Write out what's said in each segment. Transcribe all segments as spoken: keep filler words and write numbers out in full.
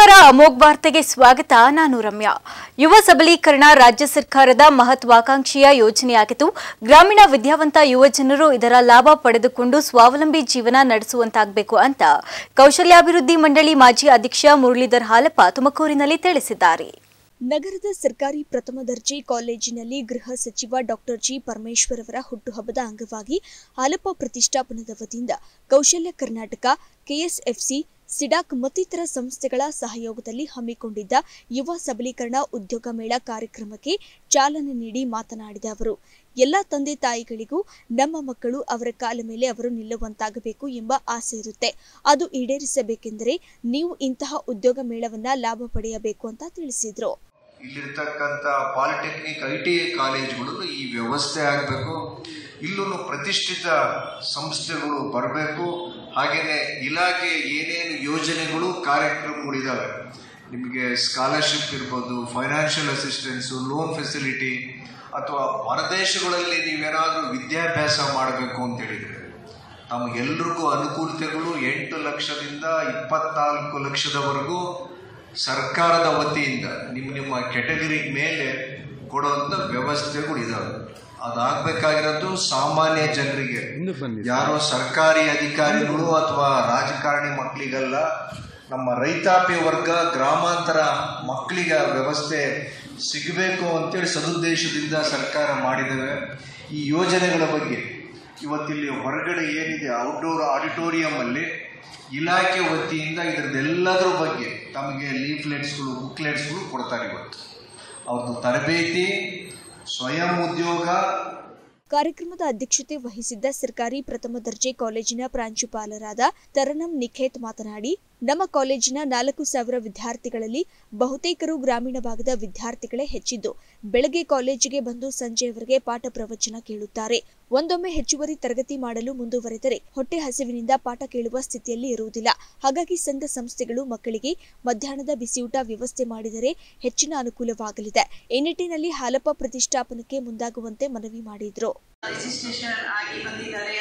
ನಮಸ್ಕಾರ ಅಮೋಘ್ ವಾರ್ತೆಗೆ ಸ್ವಾಗತ. ನಾನು ರಮ್ಯಾ. ಯುವ ಸಬಲೀಕರಣ ರಾಜ್ಯ ಸರ್ಕಾರದ ಮಹತ್ವಾಕಾಂಕ್ಷೆಯ ಯೋಜನೆಯಾಗಿದ್ದು ಗ್ರಾಮೀಣ ವಿದ್ಯಾವಂತ ಯುವ ಜನರು ಇದರ ಲಾಭ ಪಡೆದುಕೊಂಡು ಸ್ವಾವಲಂಬಿ ಜೀವನ ನಡೆಸುವಂತಾಗಬೇಕು ಅಂತ ಕೌಶಲ್ಯಾಭಿವೃದ್ಧಿ ಮಂಡಳಿ ಮಾಜಿ ಅಧ್ಯಕ್ಷ ಮುರಳೀಧರ್ ಹಾಲಪ್ಪ ತುಮಕೂರಿನಲ್ಲಿ ತಿಳಿಸಿದ್ದಾರೆ. ನಗರದ ಸರ್ಕಾರಿ ಪ್ರಥಮ ದರ್ಜೆ ಕಾಲೇಜಿನಲ್ಲಿ ಗೃಹ ಸಚಿವ ಡಾಕ್ಟರ್ ಜಿ ಪರಮೇಶ್ವರ್ ಅವರ ಹುಟ್ಟುಹಬ್ಬದ ಅಂಗವಾಗಿ ಹಾಲಪ್ಪ ಪ್ರತಿಷ್ಠಾಪನದ ವತಿಯಿಂದ ಕೌಶಲ್ಯ ಕರ್ನಾಟಕ, ಕೆಎಸ್ಎಫ್ಸಿ, ಸಿಡಾಕ್ ಮತ್ತಿತರ ಸಂಸ್ಥೆಗಳ ಸಹಯೋಗದಲ್ಲಿ ಹಮ್ಮಿಕೊಂಡಿದ್ದ ಯುವ ಸಬಲೀಕರಣ ಉದ್ಯೋಗ ಮೇಳ ಕಾರ್ಯಕ್ರಮಕ್ಕೆ ಚಾಲನೆ ನೀಡಿ ಮಾತನಾಡಿದ ಅವರು, ಎಲ್ಲ ತಂದೆ ತಾಯಿಗಳಿಗೂ ನಮ್ಮ ಮಕ್ಕಳು ಅವರ ಕಾಲ ಮೇಲೆ ಅವರು ನಿಲ್ಲುವಂತಾಗಬೇಕು ಎಂಬ ಆಸೆ ಇರುತ್ತೆ. ಅದು ಈಡೇರಿಸಬೇಕೆಂದರೆ ನೀವು ಇಂತಹ ಉದ್ಯೋಗ ಮೇಳವನ್ನ ಲಾಭ ಪಡೆಯಬೇಕು ಅಂತ ತಿಳಿಸಿದ್ರು. ಇಲ್ಲಿರ್ತಕ್ಕಂಥ ಪಾಲಿಟೆಕ್ನಿಕ್ ಐ ಟಿ ಐ ಕಾಲೇಜುಗಳು ಈ ವ್ಯವಸ್ಥೆ ಆಗಬೇಕು. ಇಲ್ಲೂ ಪ್ರತಿಷ್ಠಿತ ಸಂಸ್ಥೆಗಳು ಬರಬೇಕು. ಹಾಗೆಯೇ ಇಲಾಖೆ ಏನೇನು ಯೋಜನೆಗಳು ಕಾರ್ಯಕ್ರಮಗಳಿದ್ದಾವೆ, ನಿಮಗೆ ಸ್ಕಾಲರ್ಶಿಪ್ ಇರ್ಬೋದು, ಫೈನಾನ್ಷಿಯಲ್ ಅಸಿಸ್ಟೆನ್ಸು, ಲೋನ್ ಫೆಸಿಲಿಟಿ, ಅಥವಾ ಹೊರದೇಶಗಳಲ್ಲಿ ನೀವೇನಾದರೂ ವಿದ್ಯಾಭ್ಯಾಸ ಮಾಡಬೇಕು ಅಂತ ಹೇಳಿದರೆ ತಮಗೆಲ್ರಿಗೂ ಅನುಕೂಲತೆಗಳು ಎಂಟು ಲಕ್ಷದಿಂದ ಇಪ್ಪತ್ನಾಲ್ಕು ಲಕ್ಷದವರೆಗೂ ಸರ್ಕಾರದ ವತಿಯಿಂದ ನಿಮ್ಮ ನಿಮ್ಮ ಕೆಟಗರಿ ಮೇಲೆ ಕೊಡುವಂಥ ವ್ಯವಸ್ಥೆಗಳು ಇದಾವೆ. ಅದಾಗಬೇಕಾಗಿರೋದು ಸಾಮಾನ್ಯ ಜನರಿಗೆ, ಯಾರೋ ಸರ್ಕಾರಿ ಅಧಿಕಾರಿಗಳು ಅಥವಾ ರಾಜಕಾರಣಿ ಮಕ್ಕಳಿಗಲ್ಲ, ನಮ್ಮ ರೈತಾಪಿ ವರ್ಗ ಗ್ರಾಮಾಂತರ ಮಕ್ಕಳಿಗೆ ವ್ಯವಸ್ಥೆ ಸಿಗಬೇಕು ಅಂತೇಳಿ ಸದುದ್ದೇಶದಿಂದ ಸರ್ಕಾರ ಮಾಡಿದ್ದೇವೆ. ಈ ಯೋಜನೆಗಳ ಬಗ್ಗೆ ಇವತ್ತಿಲ್ಲಿ ಹೊರಗಡೆ ಏನಿದೆ ಔಟ್ಡೋರ್ ಆಡಿಟೋರಿಯಮಲ್ಲಿ ಇಲಾಖೆ ವತಿಯಿಂದ ಇದರದ್ದೆಲ್ಲದರ ಬಗ್ಗೆ ತಮಗೆ ಲೀಫ್ಲೆಟ್ಸ್ಗಳು, ಬುಕ್ಲೆಟ್ಸ್ಗಳು ಕೊಡ್ತಾರೆ. ಇವತ್ತು ಅವ್ರದ್ದು ತರಬೇತಿ, ಸ್ವಯಂ ಉದ್ಯೋಗ. ಕಾರ್ಯಕ್ರಮದ ಅಧ್ಯಕ್ಷತೆ ವಹಿಸಿದ್ದ ಸರ್ಕಾರಿ ಪ್ರಥಮ ದರ್ಜೆ ಕಾಲೇಜಿನ ಪ್ರಾಂಶುಪಾಲರಾದ ತರನಂ ನಿಖೇತ್ ಮಾತನಾಡಿ, ನಮ್ಮ ಕಾಲೇಜಿನ ನಾಲ್ಕು ಸಾವಿರ ವಿದ್ಯಾರ್ಥಿಗಳಲ್ಲಿ ಬಹುತೇಕರು ಗ್ರಾಮೀಣ ಭಾಗದ ವಿದ್ಯಾರ್ಥಿಗಳೇ ಹೆಚ್ಚಿದ್ದು, ಬೆಳಗ್ಗೆ ಕಾಲೇಜಿಗೆ ಬಂದು ಸಂಜೆಯವರೆಗೆ ಪಾಠ ಪ್ರವಚನ ಕೇಳುತ್ತಾರೆ. ಒಂದೊಮ್ಮೆ ಹೆಚ್ಚುವರಿ ತರಗತಿ ಮಾಡಲು ಮುಂದುವರೆದರೆ ಹೊಟ್ಟೆ ಹಸಿವಿನಿಂದ ಪಾಠ ಕೇಳುವ ಸ್ಥಿತಿಯಲ್ಲಿ ಇರುವುದಿಲ್ಲ. ಹಾಗಾಗಿ ಸಂಘ ಸಂಸ್ಥೆಗಳು ಮಕ್ಕಳಿಗೆ ಮಧ್ಯಾಹ್ನದ ಬಿಸಿಯೂಟ ವ್ಯವಸ್ಥೆ ಮಾಡಿದರೆ ಹೆಚ್ಚಿನ ಅನುಕೂಲವಾಗಲಿದೆ. ಈ ನಿಟ್ಟಿನಲ್ಲಿ ಹಾಲಪ್ಪ ಪ್ರತಿಷ್ಠಾಪನಕ್ಕೆ ಮುಂದಾಗುವಂತೆ ಮನವಿ ಮಾಡಿದ್ರು. Registration ಆಗಿ ಬಂದಿದ್ದಾರೆ.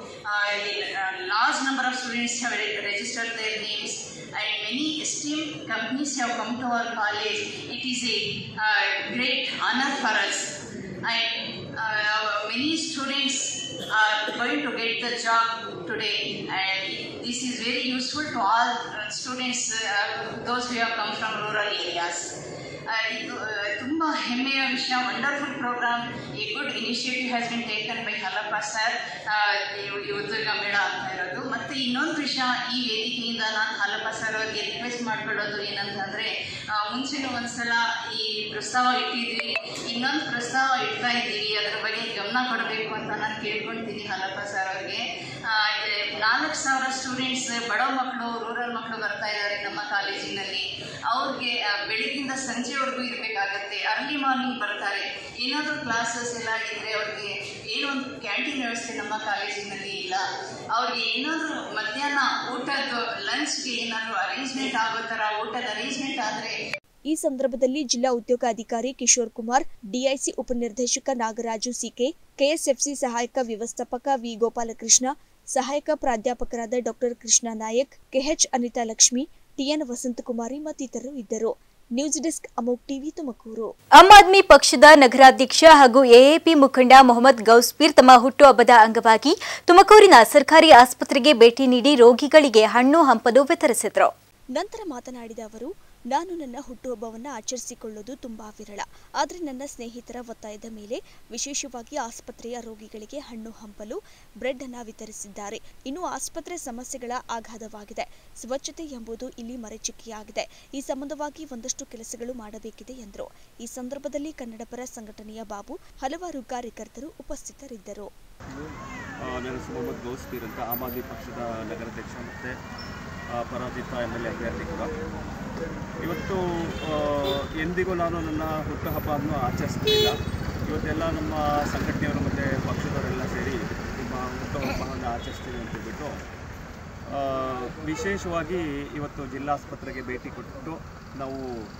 Large number of students have registered their names and many esteemed companies have come to our college. It is a uh, great honor for us, and uh, many students are going to get the job today, and this is very useful to all uh, students, uh, those who have come from rural areas. ಇದು ತುಂಬ ಹೆಮ್ಮೆಯ ವಿಷಯ. Wonderful program. A good initiative has been taken by Halappa sir. ಈ ಉದ್ಯೋಗ ಮೇಳ ಅಂತ ಇರೋದು. ಮತ್ತು ಇನ್ನೊಂದು ವಿಷಯ, ಈ ವೇದಿಕೆಯಿಂದ ನಾನು ಹಾಲಪ್ಪ ಸರ್ ಅವರಿಗೆ ರಿಕ್ವೆಸ್ಟ್ ಮಾಡ್ಕೊಳ್ಳೋದು ಏನಂತಂದರೆ, ಮುಂಚೆನೂ ಒಂದ್ಸಲ ಈ ಪ್ರಸ್ತಾವ ಇಟ್ಟಿದ್ದೀವಿ, ಇನ್ನೊಂದು ಪ್ರಸ್ತಾವ ಇಡ್ತಾ ಇದ್ದೀವಿ, ಅದರ ಬಗ್ಗೆ ಗಮನ ಕೊಡಬೇಕು ಅಂತ ನಾನು ಕೇಳ್ಕೊಳ್ತೀನಿ ಹಾಲಪ್ಪ ಸರ್ ಅವ್ರಿಗೆ. ನಾಲ್ಕು ಸಾವಿರ ಸ್ಟೂಡೆಂಟ್ಸ್, ಬಡ ಮಕ್ಕಳು, ರೂರಲ್ ಮಕ್ಕಳು ಬರ್ತಾ ಇದ್ದಾರೆ ನಮ್ಮ ಕಾಲೇಜಿನಲ್ಲಿ. ಅವ್ರಿಗೆ ಬೆಳಗ್ಗಿಂದ ಸಂಜೆವರೆಗೂ ಇರಬೇಕಾಗತ್ತೆ. ಅರ್ಲಿ ಮಾರ್ನಿಂಗ್ ಬರ್ತಾರೆ. ಏನಾದರೂ ಕ್ಲಾಸಸ್ ಎಲ್ಲ ಇದ್ದರೆ ಅವ್ರಿಗೆ ಏನೋ ಒಂದು ಕ್ಯಾಂಟೀನ್ ವ್ಯವಸ್ಥೆ ನಮ್ಮ ಕಾಲೇಜಿನಲ್ಲಿ ಇಲ್ಲ. ಅವ್ರಿಗೆ ಏನಾದರೂ ಮಧ್ಯಾಹ್ನ ಊಟದ ಲಂಚ್ಗೆ ಏನಾದರೂ ಅರೇಂಜ್ಮೆಂಟ್ ಆಗೋ ಥರ ಊಟದ ಅರೇಂಜ್ಮೆಂಟ್ ಆದರೆ. ಈ ಸಂದರ್ಭದಲ್ಲಿ ಜಿಲ್ಲಾ ಉದ್ಯೋಗ ಅಧಿಕಾರಿ ಕಿಶೋರ್ ಕುಮಾರ್, ಡಿಐಸಿ ಉಪನಿರ್ದೇಶಕ ನಾಗರಾಜು ಸಿಕೆ, ಕೆಎಸ್ಎಫ್ಸಿ ಸಹಾಯಕ ವ್ಯವಸ್ಥಾಪಕ ವಿ ಗೋಪಾಲಕೃಷ್ಣ, ಸಹಾಯಕ ಪ್ರಾಧ್ಯಾಪಕರಾದ doctor Krishna Nayak, KH Anitha Lakshmi, TN Vasanthakumari ಮತ್ತಿತರರು ಇದ್ದರು. News desk, Amogh TV, Tumakuru. Aam Aadmi ಪಕ್ಷದ ನಗರಾಧ್ಯಕ್ಷ ಹಾಗೂ ಎಎಪಿ ಮುಖಂಡ ಮೊಹಮ್ಮದ್ ಗೌಸ್ಪೀರ್ ತಮ್ಮ ಹುಟ್ಟುಹಬ್ಬದ ಅಂಗವಾಗಿ ತುಮಕೂರಿನ ಸರ್ಕಾರಿ ಆಸ್ಪತ್ರೆಗೆ ಭೇಟಿ ನೀಡಿ ರೋಗಿಗಳಿಗೆ ಹಣ್ಣು ಹಂಪಲು ವಿತರಿಸಿದರು. ನಂತರ ಮಾತನಾಡಿದ ಅವರು, ನಾನು ನನ್ನ ಹುಟ್ಟುಹಬ್ಬವನ್ನು ಆಚರಿಸಿಕೊಳ್ಳೋದು ತುಂಬಾ ವಿರಳ. ಆದರೆ ನನ್ನ ಸ್ನೇಹಿತರ ಒತ್ತಾಯದ ಮೇಲೆ ವಿಶೇಷವಾಗಿ ಆಸ್ಪತ್ರೆಯ ರೋಗಿಗಳಿಗೆ ಹಣ್ಣು ಹಂಪಲು, ಬ್ರೆಡ್ ಅನ್ನು ವಿತರಿಸಿದ್ದಾರೆ. ಇನ್ನು ಆಸ್ಪತ್ರೆ ಸಮಸ್ಯೆಗಳ ಆಘಾತವಾಗಿದೆ. ಸ್ವಚ್ಛತೆ ಎಂಬುದು ಇಲ್ಲಿ ಮರೆಚಿಕೆಯಾಗಿದೆ. ಈ ಸಂಬಂಧವಾಗಿ ಒಂದಷ್ಟು ಕೆಲಸಗಳು ಮಾಡಬೇಕಿದೆ ಎಂದರು. ಈ ಸಂದರ್ಭದಲ್ಲಿ ಕನ್ನಡಪರ ಸಂಘಟನೆಯ ಬಾಬು, ಹಲವಾರು ಕಾರ್ಯಕರ್ತರು ಉಪಸ್ಥಿತರಿದ್ದರು. ಮೊಹಮ್ಮದ್ ಗೌಸ್ಪೀರ್ ಅಂತ ಆಮ್ ಆದ್ಮಿ ಪಕ್ಷದ ನಗರಾಧ್ಯಕ್ಷ ಮತ್ತು ಪರಾಜಿತ ಎಮ್ ಎಲ್ ಎ ಅಭ್ಯರ್ಥಿ ಕೂಡ. ಇವತ್ತು ಎಂದಿಗೂ ನಾನು ನನ್ನ ಹುಟ್ಟುಹಬ್ಬವನ್ನು ಆಚರಿಸ್ತಿಲ್ಲ. ಇವತ್ತೆಲ್ಲ ನಮ್ಮ ಸಂಘಟನೆಯವರು ಮತ್ತು ಪಕ್ಷದವರೆಲ್ಲ ಸೇರಿ ನಿಮ್ಮ ಹುಟ್ಟುಹಬ್ಬವನ್ನು ಆಚರಿಸ್ತೀವಿ ಅಂತ ಹೇಳ್ಬಿಟ್ಟು ವಿಶೇಷವಾಗಿ ಇವತ್ತು ಜಿಲ್ಲಾಸ್ಪತ್ರೆಗೆ ಭೇಟಿ ಕೊಟ್ಟು ನಾವು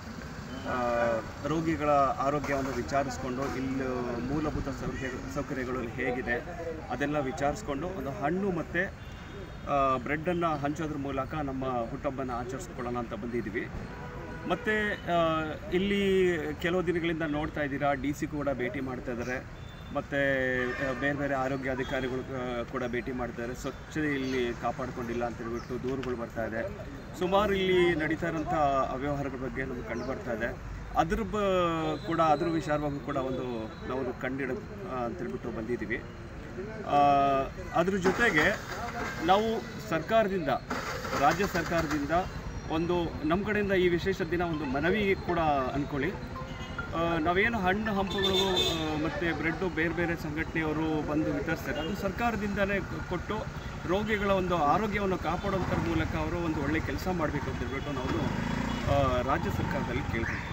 ರೋಗಿಗಳ ಆರೋಗ್ಯವನ್ನು ವಿಚಾರಿಸ್ಕೊಂಡು ಇಲ್ಲಿ ಮೂಲಭೂತ ಸೌಕರ್ಯ ಸೌಕರ್ಯಗಳು ಹೇಗಿದೆ ಅದೆಲ್ಲ ವಿಚಾರಿಸ್ಕೊಂಡು ಒಂದು ಹಣ್ಣು ಮತ್ತು ಬ್ರೆಡ್ಡನ್ನು ಹಂಚೋದ್ರ ಮೂಲಕ ನಮ್ಮ ಹುಟ್ಟುಹಬ್ಬನ ಆಚರಿಸ್ಕೊಳ್ಳೋಣ ಅಂತ ಬಂದಿದ್ದೀವಿ. ಮತ್ತು ಇಲ್ಲಿ ಕೆಲವು ದಿನಗಳಿಂದ ನೋಡ್ತಾ ಇದ್ದೀರಾ, ಡಿ ಸಿ ಕೂಡ ಭೇಟಿ ಮಾಡ್ತಾ ಇದ್ದಾರೆ, ಮತ್ತು ಬೇರೆ ಬೇರೆ ಆರೋಗ್ಯ ಅಧಿಕಾರಿಗಳು ಕೂಡ ಭೇಟಿ ಮಾಡ್ತಾರೆ. ಸ್ವಚ್ಛತೆ ಇಲ್ಲಿ ಕಾಪಾಡಿಕೊಂಡಿಲ್ಲ ಅಂತ ಹೇಳ್ಬಿಟ್ಟು ದೂರುಗಳು ಬರ್ತಾ ಇದೆ. ಸುಮಾರು ಇಲ್ಲಿ ನಡೀತಾ ಇರೋಂಥ ಅವ್ಯವಹಾರಗಳ ಬಗ್ಗೆ ನಮ್ಗೆ ಕಂಡು ಬರ್ತಾ ಇದೆ. ಅದ್ರ ಬ ಕೂಡ ಅದ್ರ ವಿಚಾರವಾಗೂ ಕೂಡ ಒಂದು ನಾವು ಕಂಡಿಡ ಅಂತೇಳ್ಬಿಟ್ಟು ಬಂದಿದ್ದೀವಿ. ಅದ್ರ ಜೊತೆಗೆ ನಾವು ಸರ್ಕಾರದಿಂದ, ರಾಜ್ಯ ಸರ್ಕಾರದಿಂದ ಒಂದು ನಮ್ಮ ಕಡೆಯಿಂದ ಈ ವಿಶೇಷ ದಿನ ಒಂದು ಮನವಿ ಕೂಡ ಅಂದ್ಕೊಳ್ಳಿ. ನಾವೇನು ಹಣ್ಣು ಹಂಪುಗಳು ಮತ್ತು ಬ್ರೆಡ್ಡು ಬೇರೆ ಬೇರೆ ಸಂಘಟನೆಯವರು ಬಂದು ವಿತರಿಸ್ತಾರೆ, ಅದು ಸರ್ಕಾರದಿಂದಲೇ ಕೊಟ್ಟು ರೋಗಿಗಳ ಒಂದು ಆರೋಗ್ಯವನ್ನು ಕಾಪಾಡೋದ್ರ ಮೂಲಕ ಅವರು ಒಂದು ಒಳ್ಳೆಯ ಕೆಲಸ ಮಾಡಬೇಕು ಅಂತ ಹೇಳ್ಬಿಟ್ಟು ನಾವು ರಾಜ್ಯ ಸರ್ಕಾರದಲ್ಲಿ ಕೇಳ್ತೀವಿ.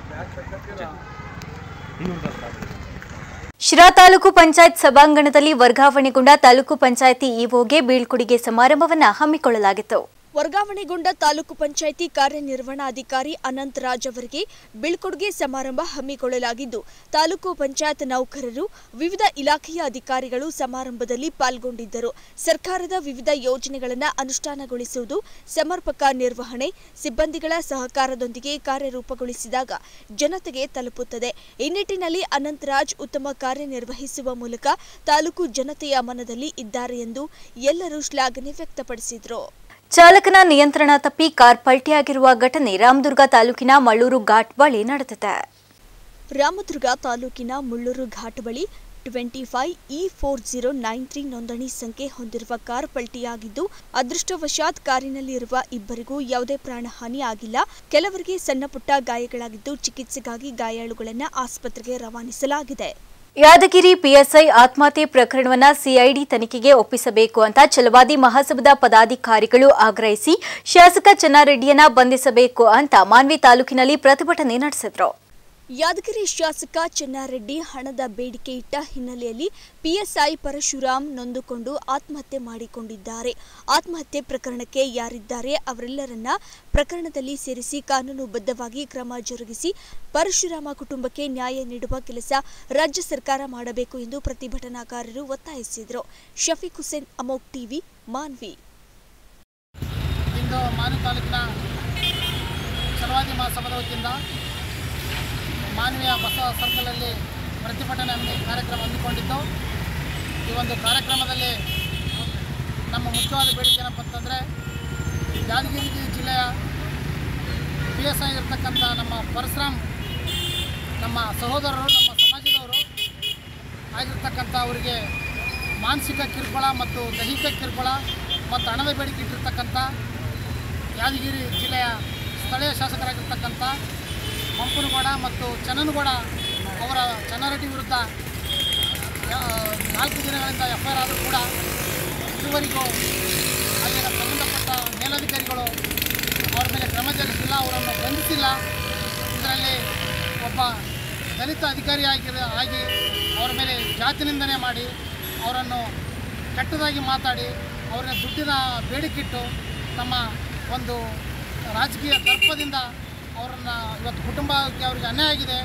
ಶಿರಾ ತಾಲೂಕು ಪಂಚಾಯತ್ ಸಭಾಂಗಣದಲ್ಲಿ ವರ್ಗಾವಣೆಗೊಂಡ ತಾಲೂಕು ಪಂಚಾಯಿತಿ ಇಒಗೆ ಬೀಳ್ಕೊಡುಗೆ ಸಮಾರಂಭವನ್ನು ಹಮ್ಮಿಕೊಳ್ಳಲಾಗಿತ್ತು. ವರ್ಗಾವಣೆಗೊಂಡ ತಾಲೂಕು ಪಂಚಾಯಿತಿ ಕಾರ್ಯನಿರ್ವಹಣಾಧಿಕಾರಿ ಅನಂತ್ ರಾಜ್ ಅವರಿಗೆ ಬೀಳ್ಕೊಡುಗೆ ಸಮಾರಂಭ ಹಮ್ಮಿಕೊಳ್ಳಲಾಗಿದ್ದು, ತಾಲೂಕು ಪಂಚಾಯತ್ ನೌಕರರು, ವಿವಿಧ ಇಲಾಖೆಯ ಅಧಿಕಾರಿಗಳು ಸಮಾರಂಭದಲ್ಲಿ ಪಾಲ್ಗೊಂಡಿದ್ದರು. ಸರ್ಕಾರದ ವಿವಿಧ ಯೋಜನೆಗಳನ್ನು ಅನುಷ್ಠಾನಗೊಳಿಸುವುದು, ಸಮರ್ಪಕ ನಿರ್ವಹಣೆ, ಸಿಬ್ಬಂದಿಗಳ ಸಹಕಾರದೊಂದಿಗೆ ಕಾರ್ಯರೂಪಗೊಳಿಸಿದಾಗ ಜನತೆಗೆ ತಲುಪುತ್ತದೆ. ಈ ನಿಟ್ಟಿನಲ್ಲಿ ಅನಂತ್ ರಾಜ್ ಉತ್ತಮ ಕಾರ್ಯನಿರ್ವಹಿಸುವ ಮೂಲಕ ತಾಲೂಕು ಜನತೆಯ ಮನದಲ್ಲಿ ಇದ್ದಾರೆ ಎಂದು ಎಲ್ಲರೂ ಶ್ಲಾಘನೆ ವ್ಯಕ್ತಪಡಿಸಿದರು. ಚಾಲಕನ ನಿಯಂತ್ರಣ ತಪ್ಪಿ ಕಾರ್ ಪಲ್ಟಿಯಾಗಿರುವ ಘಟನೆ ರಾಮದುರ್ಗ ತಾಲೂಕಿನ ಮಳ್ಳೂರು ಘಾಟ್ ಬಳಿ ನಡೆದಿದೆ. ರಾಮದುರ್ಗ ತಾಲೂಕಿನ ಮುಳ್ಳೂರು ಘಾಟ್ ಬಳಿ twenty five E four zero nine three ನೋಂದಣಿ ಸಂಖ್ಯೆ ಹೊಂದಿರುವ ಕಾರ್ ಪಲ್ಟಿಯಾಗಿದ್ದು, ಅದೃಷ್ಟವಶಾತ್ ಕಾರಿನಲ್ಲಿರುವ ಇಬ್ಬರಿಗೂ ಯಾವುದೇ ಪ್ರಾಣಹಾನಿ ಆಗಿಲ್ಲ. ಕೆಲವರಿಗೆ ಸಣ್ಣಪುಟ್ಟ ಗಾಯಗಳಾಗಿದ್ದು, ಚಿಕಿತ್ಸೆಗಾಗಿ ಗಾಯಾಳುಗಳನ್ನು ಆಸ್ಪತ್ರೆಗೆ ರವಾನಿಸಲಾಗಿದೆ. ಯಾದಗಿರಿ ಪಿಎಸ್ಐ ಆತ್ಮಹತ್ಯೆ ಪ್ರಕರಣವನ್ನ ಸಿಐಡಿ ತನಿಖೆಗೆ ಒಪ್ಪಿಸಬೇಕು ಅಂತ ಛಲವಾದಿ ಮಹಾಸಭಾದ ಪದಾಧಿಕಾರಿಗಳು ಆಗ್ರಹಿಸಿ ಶಾಸಕ ಚೆನ್ನಾರೆಡ್ಡಿಯನ್ನ ಬಂಧಿಸಬೇಕು ಅಂತ ಮಾನ್ವಿ ತಾಲೂಕಿನಲ್ಲಿ ಪ್ರತಿಭಟನೆ ನಡೆಸಿದರು. ಯಾದಗಿರಿ ಶಾಸಕ ಚೆನ್ನಾರೆಡ್ಡಿ ಹಣದ ಬೇಡಿಕೆ ಇಟ್ಟ ಹಿನ್ನೆಲೆಯಲ್ಲಿ ಪಿಎಸ್ಐ ಪರಶುರಾಮ್ ನೊಂದುಕೊಂಡು ಆತ್ಮಹತ್ಯೆ ಮಾಡಿಕೊಂಡಿದ್ದಾರೆ. ಆತ್ಮಹತ್ಯೆ ಪ್ರಕರಣಕ್ಕೆ ಯಾರಿದ್ದಾರೆ ಅವರೆಲ್ಲರನ್ನ ಪ್ರಕರಣದಲ್ಲಿ ಸೇರಿಸಿ ಕಾನೂನುಬದ್ಧವಾಗಿ ಕ್ರಮ ಜರುಗಿಸಿ ಪರಶುರಾಮ ಕುಟುಂಬಕ್ಕೆ ನ್ಯಾಯ ನೀಡುವ ಕೆಲಸ ರಾಜ್ಯ ಸರ್ಕಾರ ಮಾಡಬೇಕು ಎಂದು ಪ್ರತಿಭಟನಾಕಾರರು ಒತ್ತಾಯಿಸಿದರು. ಶಫೀಕ್ ಹುಸೇನ್, ಅಮೋಕ್ ಟಿವಿ, ಮಾನ್ವಿ. ಇಂದು ಮಾನ್ವಿ ತಾಲೂಕಿನ ಛಲವಾದಿ ಮಹಾಸಭಾದ ವತಿಯಿಂದ ಮಾನವೀಯ ಬಸವ ಸರ್ಕಲಲ್ಲಿ ಪ್ರತಿಭಟನೆ ಕಾರ್ಯಕ್ರಮ ಹಮ್ಮಿಕೊಂಡಿದ್ದು, ಈ ಒಂದು ಕಾರ್ಯಕ್ರಮದಲ್ಲಿ ನಮ್ಮ ಮುಖ್ಯವಾದ ಬೇಡಿಕೆ ಏನಪ್ಪ ಅಂತಂದರೆ, ಯಾದಗಿರಿ ಜಿಲ್ಲೆಯ ಪಿ ಎಸ್ ಐ ಇರ್ತಕ್ಕಂಥ ನಮ್ಮ ಪರಶುರಾಮ್ ನಮ್ಮ ಸಹೋದರರು, ನಮ್ಮ ಸಮಾಜದವರು ಆಗಿರ್ತಕ್ಕಂಥ ಅವರಿಗೆ ಮಾನಸಿಕ ಕಿರುಕುಳ ಮತ್ತು ದೈಹಿಕ ಕಿರುಕುಳ ಮತ್ತು ಹಣದ ಬೇಡಿಕೆ ಇಟ್ಟಿರ್ತಕ್ಕಂಥ ಯಾದಗಿರಿ ಜಿಲ್ಲೆಯ ಸ್ಥಳೀಯ ಶಾಸಕರಾಗಿರ್ತಕ್ಕಂಥ ಮಂಪನಗೌಡ ಮತ್ತು ಚನ್ನನಗೌಡ ಅವರ ಚೆನ್ನಾರೆಡ್ಡಿ ವಿರುದ್ಧ ನಾಲ್ಕು ದಿನಗಳಿಂದ ಎಫ್ ಐ ಆರ್ ಆದರೂ ಕೂಡ ಇದುವರೆಗೂ ಅಲ್ಲಿನ ಸಂಬಂಧಪಟ್ಟ ಮೇಲಧಿಕಾರಿಗಳು ಅವರ ಮೇಲೆ ಕ್ರಮ ಜರುಗಿಸಿಲ್ಲ, ಅವರನ್ನು ಬಂಧಿಸಿಲ್ಲ. ಇದರಲ್ಲಿ ಒಬ್ಬ ದಲಿತ ಅಧಿಕಾರಿಯಾಗಿ ಆಗಿ ಅವರ ಮೇಲೆ ಜಾತಿ ನಿಂದನೆ ಮಾಡಿ ಅವರನ್ನು ಕೆಟ್ಟದಾಗಿ ಮಾತಾಡಿ ಅವರ ದುಡ್ಡಿನ ಬೇಡಿಕಿಟ್ಟು ತಮ್ಮ ಒಂದು ರಾಜಕೀಯ ದರ್ಪದಿಂದ ಅವರನ್ನು ಇವತ್ತು ಕುಟುಂಬಕ್ಕೆ ಅವರಿಗೆ ಅನ್ಯಾಯ ಆಗಿದೆ.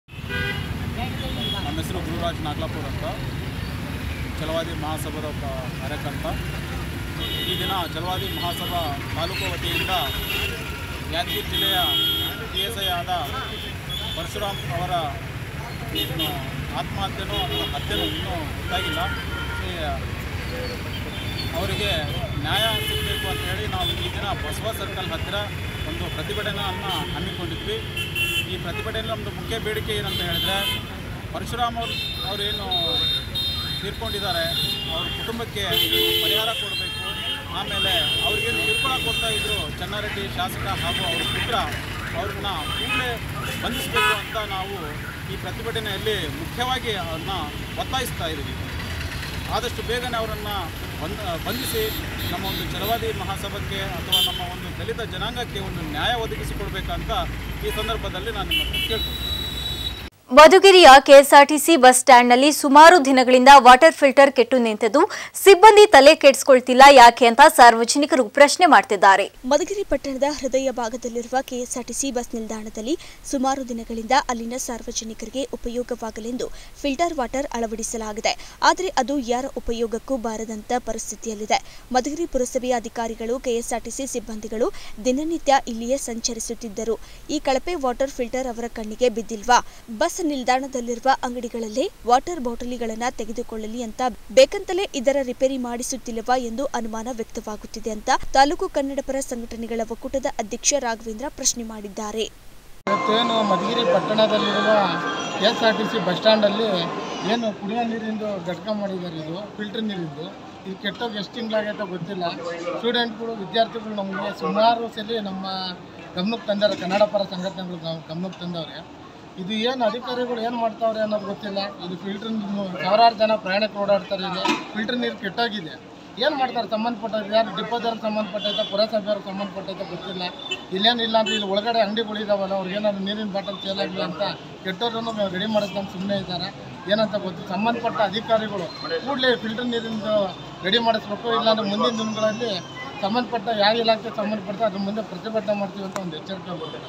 ನಮ್ಮ ಹೆಸರು ಗುರುರಾಜ್ ನಾಗ್ಲಾಪುರ್ ಅಂತ, ಛಲವಾದಿ ಮಹಾಸಭಾದ ಒಬ್ಬ ಕಾರ್ಯಕರ್ತ. ಈ ದಿನ ಛಲವಾದಿ ಮಹಾಸಭಾ ತಾಲೂಕು ವತಿಯಿಂದ ಯಾದಗಿರಿ ಜಿಲ್ಲೆಯ ಪಿ ಎಸ್ ಐ ಆದ ಪರಶುರಾಮ್ ಅವರ ಇನ್ನು ಆತ್ಮಹತ್ಯೆನೂ ಅಥವಾ ಹತ್ಯೆನೂ ಇನ್ನೂ ಗೊತ್ತಾಗಿಲ್ಲ. ಅವರಿಗೆ ನ್ಯಾಯ ಸಿಗಬೇಕು ಅಂತ ಹೇಳಿ ನಾವು ಈ ದಿನ ಬಸವ ಸರ್ಕಲ್ ಹತ್ತಿರ ಒಂದು ಪ್ರತಿಭಟನೆಯನ್ನು ಹಮ್ಮಿಕೊಂಡಿದ್ವಿ. ಈ ಪ್ರತಿಭಟನೆಯಲ್ಲಿ ನಮ್ಮದು ಮುಖ್ಯ ಬೇಡಿಕೆ ಏನಂತ ಹೇಳಿದ್ರೆ, ಪರಶುರಾಮ್ ಅವರು ಅವರೇನು ತೀರ್ಕೊಂಡಿದ್ದಾರೆ ಅವ್ರ ಕುಟುಂಬಕ್ಕೆ ಪರಿಹಾರ ಕೊಡಬೇಕು. ಆಮೇಲೆ ಅವ್ರಿಗೇನು ಕಿರುಕುಳ ಕೊಡ್ತಾ ಇದ್ದರು ಚೆನ್ನಾರೆಡ್ಡಿ ಶಾಸಕ ಹಾಗೂ ಅವ್ರ ಪುತ್ರ, ಅವ್ರನ್ನ ಕೂಡಲೇ ಬಂಧಿಸಬೇಕು ಅಂತ ನಾವು ಈ ಪ್ರತಿಭಟನೆಯಲ್ಲಿ ಮುಖ್ಯವಾಗಿ ಅವ್ರನ್ನ ಒತ್ತಾಯಿಸ್ತಾ ಇದ್ದೀವಿ. ಆದಷ್ಟು ಬೇಗನೆ ಅವರನ್ನು ಬಂದ್ ಬಂಧಿಸಿ ನಮ್ಮ ಒಂದು ಛಲವಾದಿ ಮಹಾಸಭಾಕ್ಕೆ ಅಥವಾ ನಮ್ಮ ಒಂದು ದಲಿತ ಜನಾಂಗಕ್ಕೆ ಒಂದು ನ್ಯಾಯ ಒದಗಿಸಿಕೊಡ್ಬೇಕಂತ ಈ ಸಂದರ್ಭದಲ್ಲಿ ನಾನು ನಿಮ್ಮ ಕೇಳ್ತೀನಿ. ಮಧುಗಿರಿಯ ಕೆಎಸ್ಆರ್ಟಿಸಿ ಬಸ್ ಸ್ಟ್ಯಾಂಡ್ನಲ್ಲಿ ಸುಮಾರು ದಿನಗಳಿಂದ ವಾಟರ್ ಫಿಲ್ಟರ್ ಕೆಟ್ಟು ನಿಂತಿದ್ದು ಸಿಬ್ಬಂದಿ ತಲೆ ಕೆಡಿಸಿಕೊಳ್ತಿಲ್ಲ ಯಾಕೆ ಅಂತ ಸಾರ್ವಜನಿಕರು ಪ್ರಶ್ನೆ ಮಾಡ್ತಿದ್ದಾರೆ. ಮಧುಗಿರಿ ಪಟ್ಟಣದ ಹೃದಯ ಭಾಗದಲ್ಲಿರುವ ಕೆಎಸ್ಆರ್ಟಿಸಿ ಬಸ್ ನಿಲ್ದಾಣದಲ್ಲಿ ಸುಮಾರು ದಿನಗಳಿಂದ ಅಲ್ಲಿನ ಸಾರ್ವಜನಿಕರಿಗೆ ಉಪಯೋಗವಾಗಲೆಂದು ಫಿಲ್ಟರ್ ವಾಟರ್ ಅಳವಡಿಸಲಾಗಿದೆ. ಆದರೆ ಅದು ಯಾರ ಉಪಯೋಗಕ್ಕೂ ಬಾರದಂತ ಪರಿಸ್ಥಿತಿಯಲ್ಲಿದೆ. ಮಧುಗಿರಿ ಪುರಸಭೆಯ ಅಧಿಕಾರಿಗಳು, ಕೆಎಸ್ಆರ್ಟಿಸಿ ಸಿಬ್ಬಂದಿಗಳು ದಿನನಿತ್ಯ ಇಲ್ಲಿಯೇ ಸಂಚರಿಸುತ್ತಿದ್ದರು. ಈ ಕಳಪೆ ವಾಟರ್ ಫಿಲ್ಟರ್ ಅವರ ಕಣ್ಣಿಗೆ ಬಿದ್ದಿಲ್ವಾ? ಬಸ್ ನಿಲ್ದಾಣದಲ್ಲಿರುವ ಅಂಗಡಿಗಳಲ್ಲೇ ವಾಟರ್ ಬಾಟಲಿಗಳನ್ನು ತೆಗೆದುಕೊಳ್ಳಲಿ ಅಂತ ಬೇಕಂತಲೇ ಇದರ ರಿಪೇರಿ ಮಾಡಿಸುತ್ತಿಲ್ಲವಾ ಎಂದು ಅನುಮಾನ ವ್ಯಕ್ತವಾಗುತ್ತಿದೆ ಅಂತ ತಾಲೂಕು ಕನ್ನಡಪರ ಸಂಘಟನೆಗಳ ಒಕ್ಕೂಟದ ಅಧ್ಯಕ್ಷ ರಾಘವೇಂದ್ರ ಪ್ರಶ್ನೆ ಮಾಡಿದ್ದಾರೆ. ಇವತ್ತೇನು ಮಧುಗಿರಿ ಪಟ್ಟಣದಲ್ಲಿರುವ ಕೆಎಸ್ಆರ್ಟಿಸಿ ಬಸ್ ಸ್ಟ್ಯಾಂಡಲ್ಲಿ ಏನು ಕುಡಿಯೋ ನೀರಿಂದು ಘಟಕ ಮಾಡಿದ್ದಾರೆ, ಇದು ಫಿಲ್ಟರ್ ನೀರಿಂದು. ಇದು ಕೆಟ್ಟೋಗಿ ಎಷ್ಟು ತಿಂಗಳಾಗೈತೆ ಗೊತ್ತಿಲ್ಲ. ಸ್ಟೂಡೆಂಟ್ಗಳು, ವಿದ್ಯಾರ್ಥಿಗಳು ನಮಗೆ ಸುಮಾರು ಸಲ ನಮ್ಮ ಗಮನಕ್ಕೆ ತಂದವ್ರೆ, ಕನ್ನಡ ಪರ ಸಂಘಟನೆಗಳು ಗಮನಕ್ಕೆ ತಂದವ್ರೆ. ಇದು ಏನು ಅಧಿಕಾರಿಗಳು ಏನು ಮಾಡ್ತಾವ್ರೆ ಅನ್ನೋದು ಗೊತ್ತಿಲ್ಲ. ಇದು ಫಿಲ್ಟರ್ ಸಾವಿರಾರು ಜನ ಪ್ರಯಾಣಿಕರು ಓಡಾಡ್ತಾರೆ. ಇದೆ ಫಿಲ್ಟರ್ ನೀರು ಕೆಟ್ಟೋಗಿದೆ. ಏನು ಮಾಡ್ತಾರೆ ಸಂಬಂಧಪಟ್ಟದ್ದು? ಯಾರು ಡಿಪೋದವ್ರಿಗೆ ಸಂಬಂಧಪಟ್ಟೈತೆ, ಪುರಸಭೆಯವ್ರಿಗೆ ಸಂಬಂಧಪಟ್ಟೈತೆ ಗೊತ್ತಿಲ್ಲ. ಇಲ್ಲೇನಿಲ್ಲ ಅಂದರೆ ಇಲ್ಲಿ ಒಳಗಡೆ ಅಂಗಡಿಗಳು ಇದಾವಲ್ಲ, ಅವ್ರಿಗೆ ಏನಾದ್ರು ನೀರಿನ ಬಾಟಲ್ ಸೇಲ್ ಆಗಲಿ ಅಂತ ಕೆಟ್ಟೋರನ್ನು ರೆಡಿ ಮಾಡೋದು ಸುಮ್ಮನೆ ಇದ್ದಾರೆ. ಏನಂತ ಗೊತ್ತು, ಸಂಬಂಧಪಟ್ಟ ಅಧಿಕಾರಿಗಳು ಕೂಡಲೇ ಫಿಲ್ಟರ್ ನೀರಿಂದು ರೆಡಿ ಮಾಡಿಸ್ಬೇಕು. ಇಲ್ಲಾಂದರೆ ಮುಂದಿನ ದಿನಗಳಲ್ಲಿ ಸಂಬಂಧಪಟ್ಟ ಯಾವ ಇಲಾಖೆ ಸಂಬಂಧಪಟ್ಟ ಅದ್ರ ಮುಂದೆ ಪ್ರತಿಭಟನೆ ಮಾಡ್ತೀವಿ ಅಂತ ಒಂದು ಎಚ್ಚರಿಕೆ ಕೊಡ್ತಾರೆ.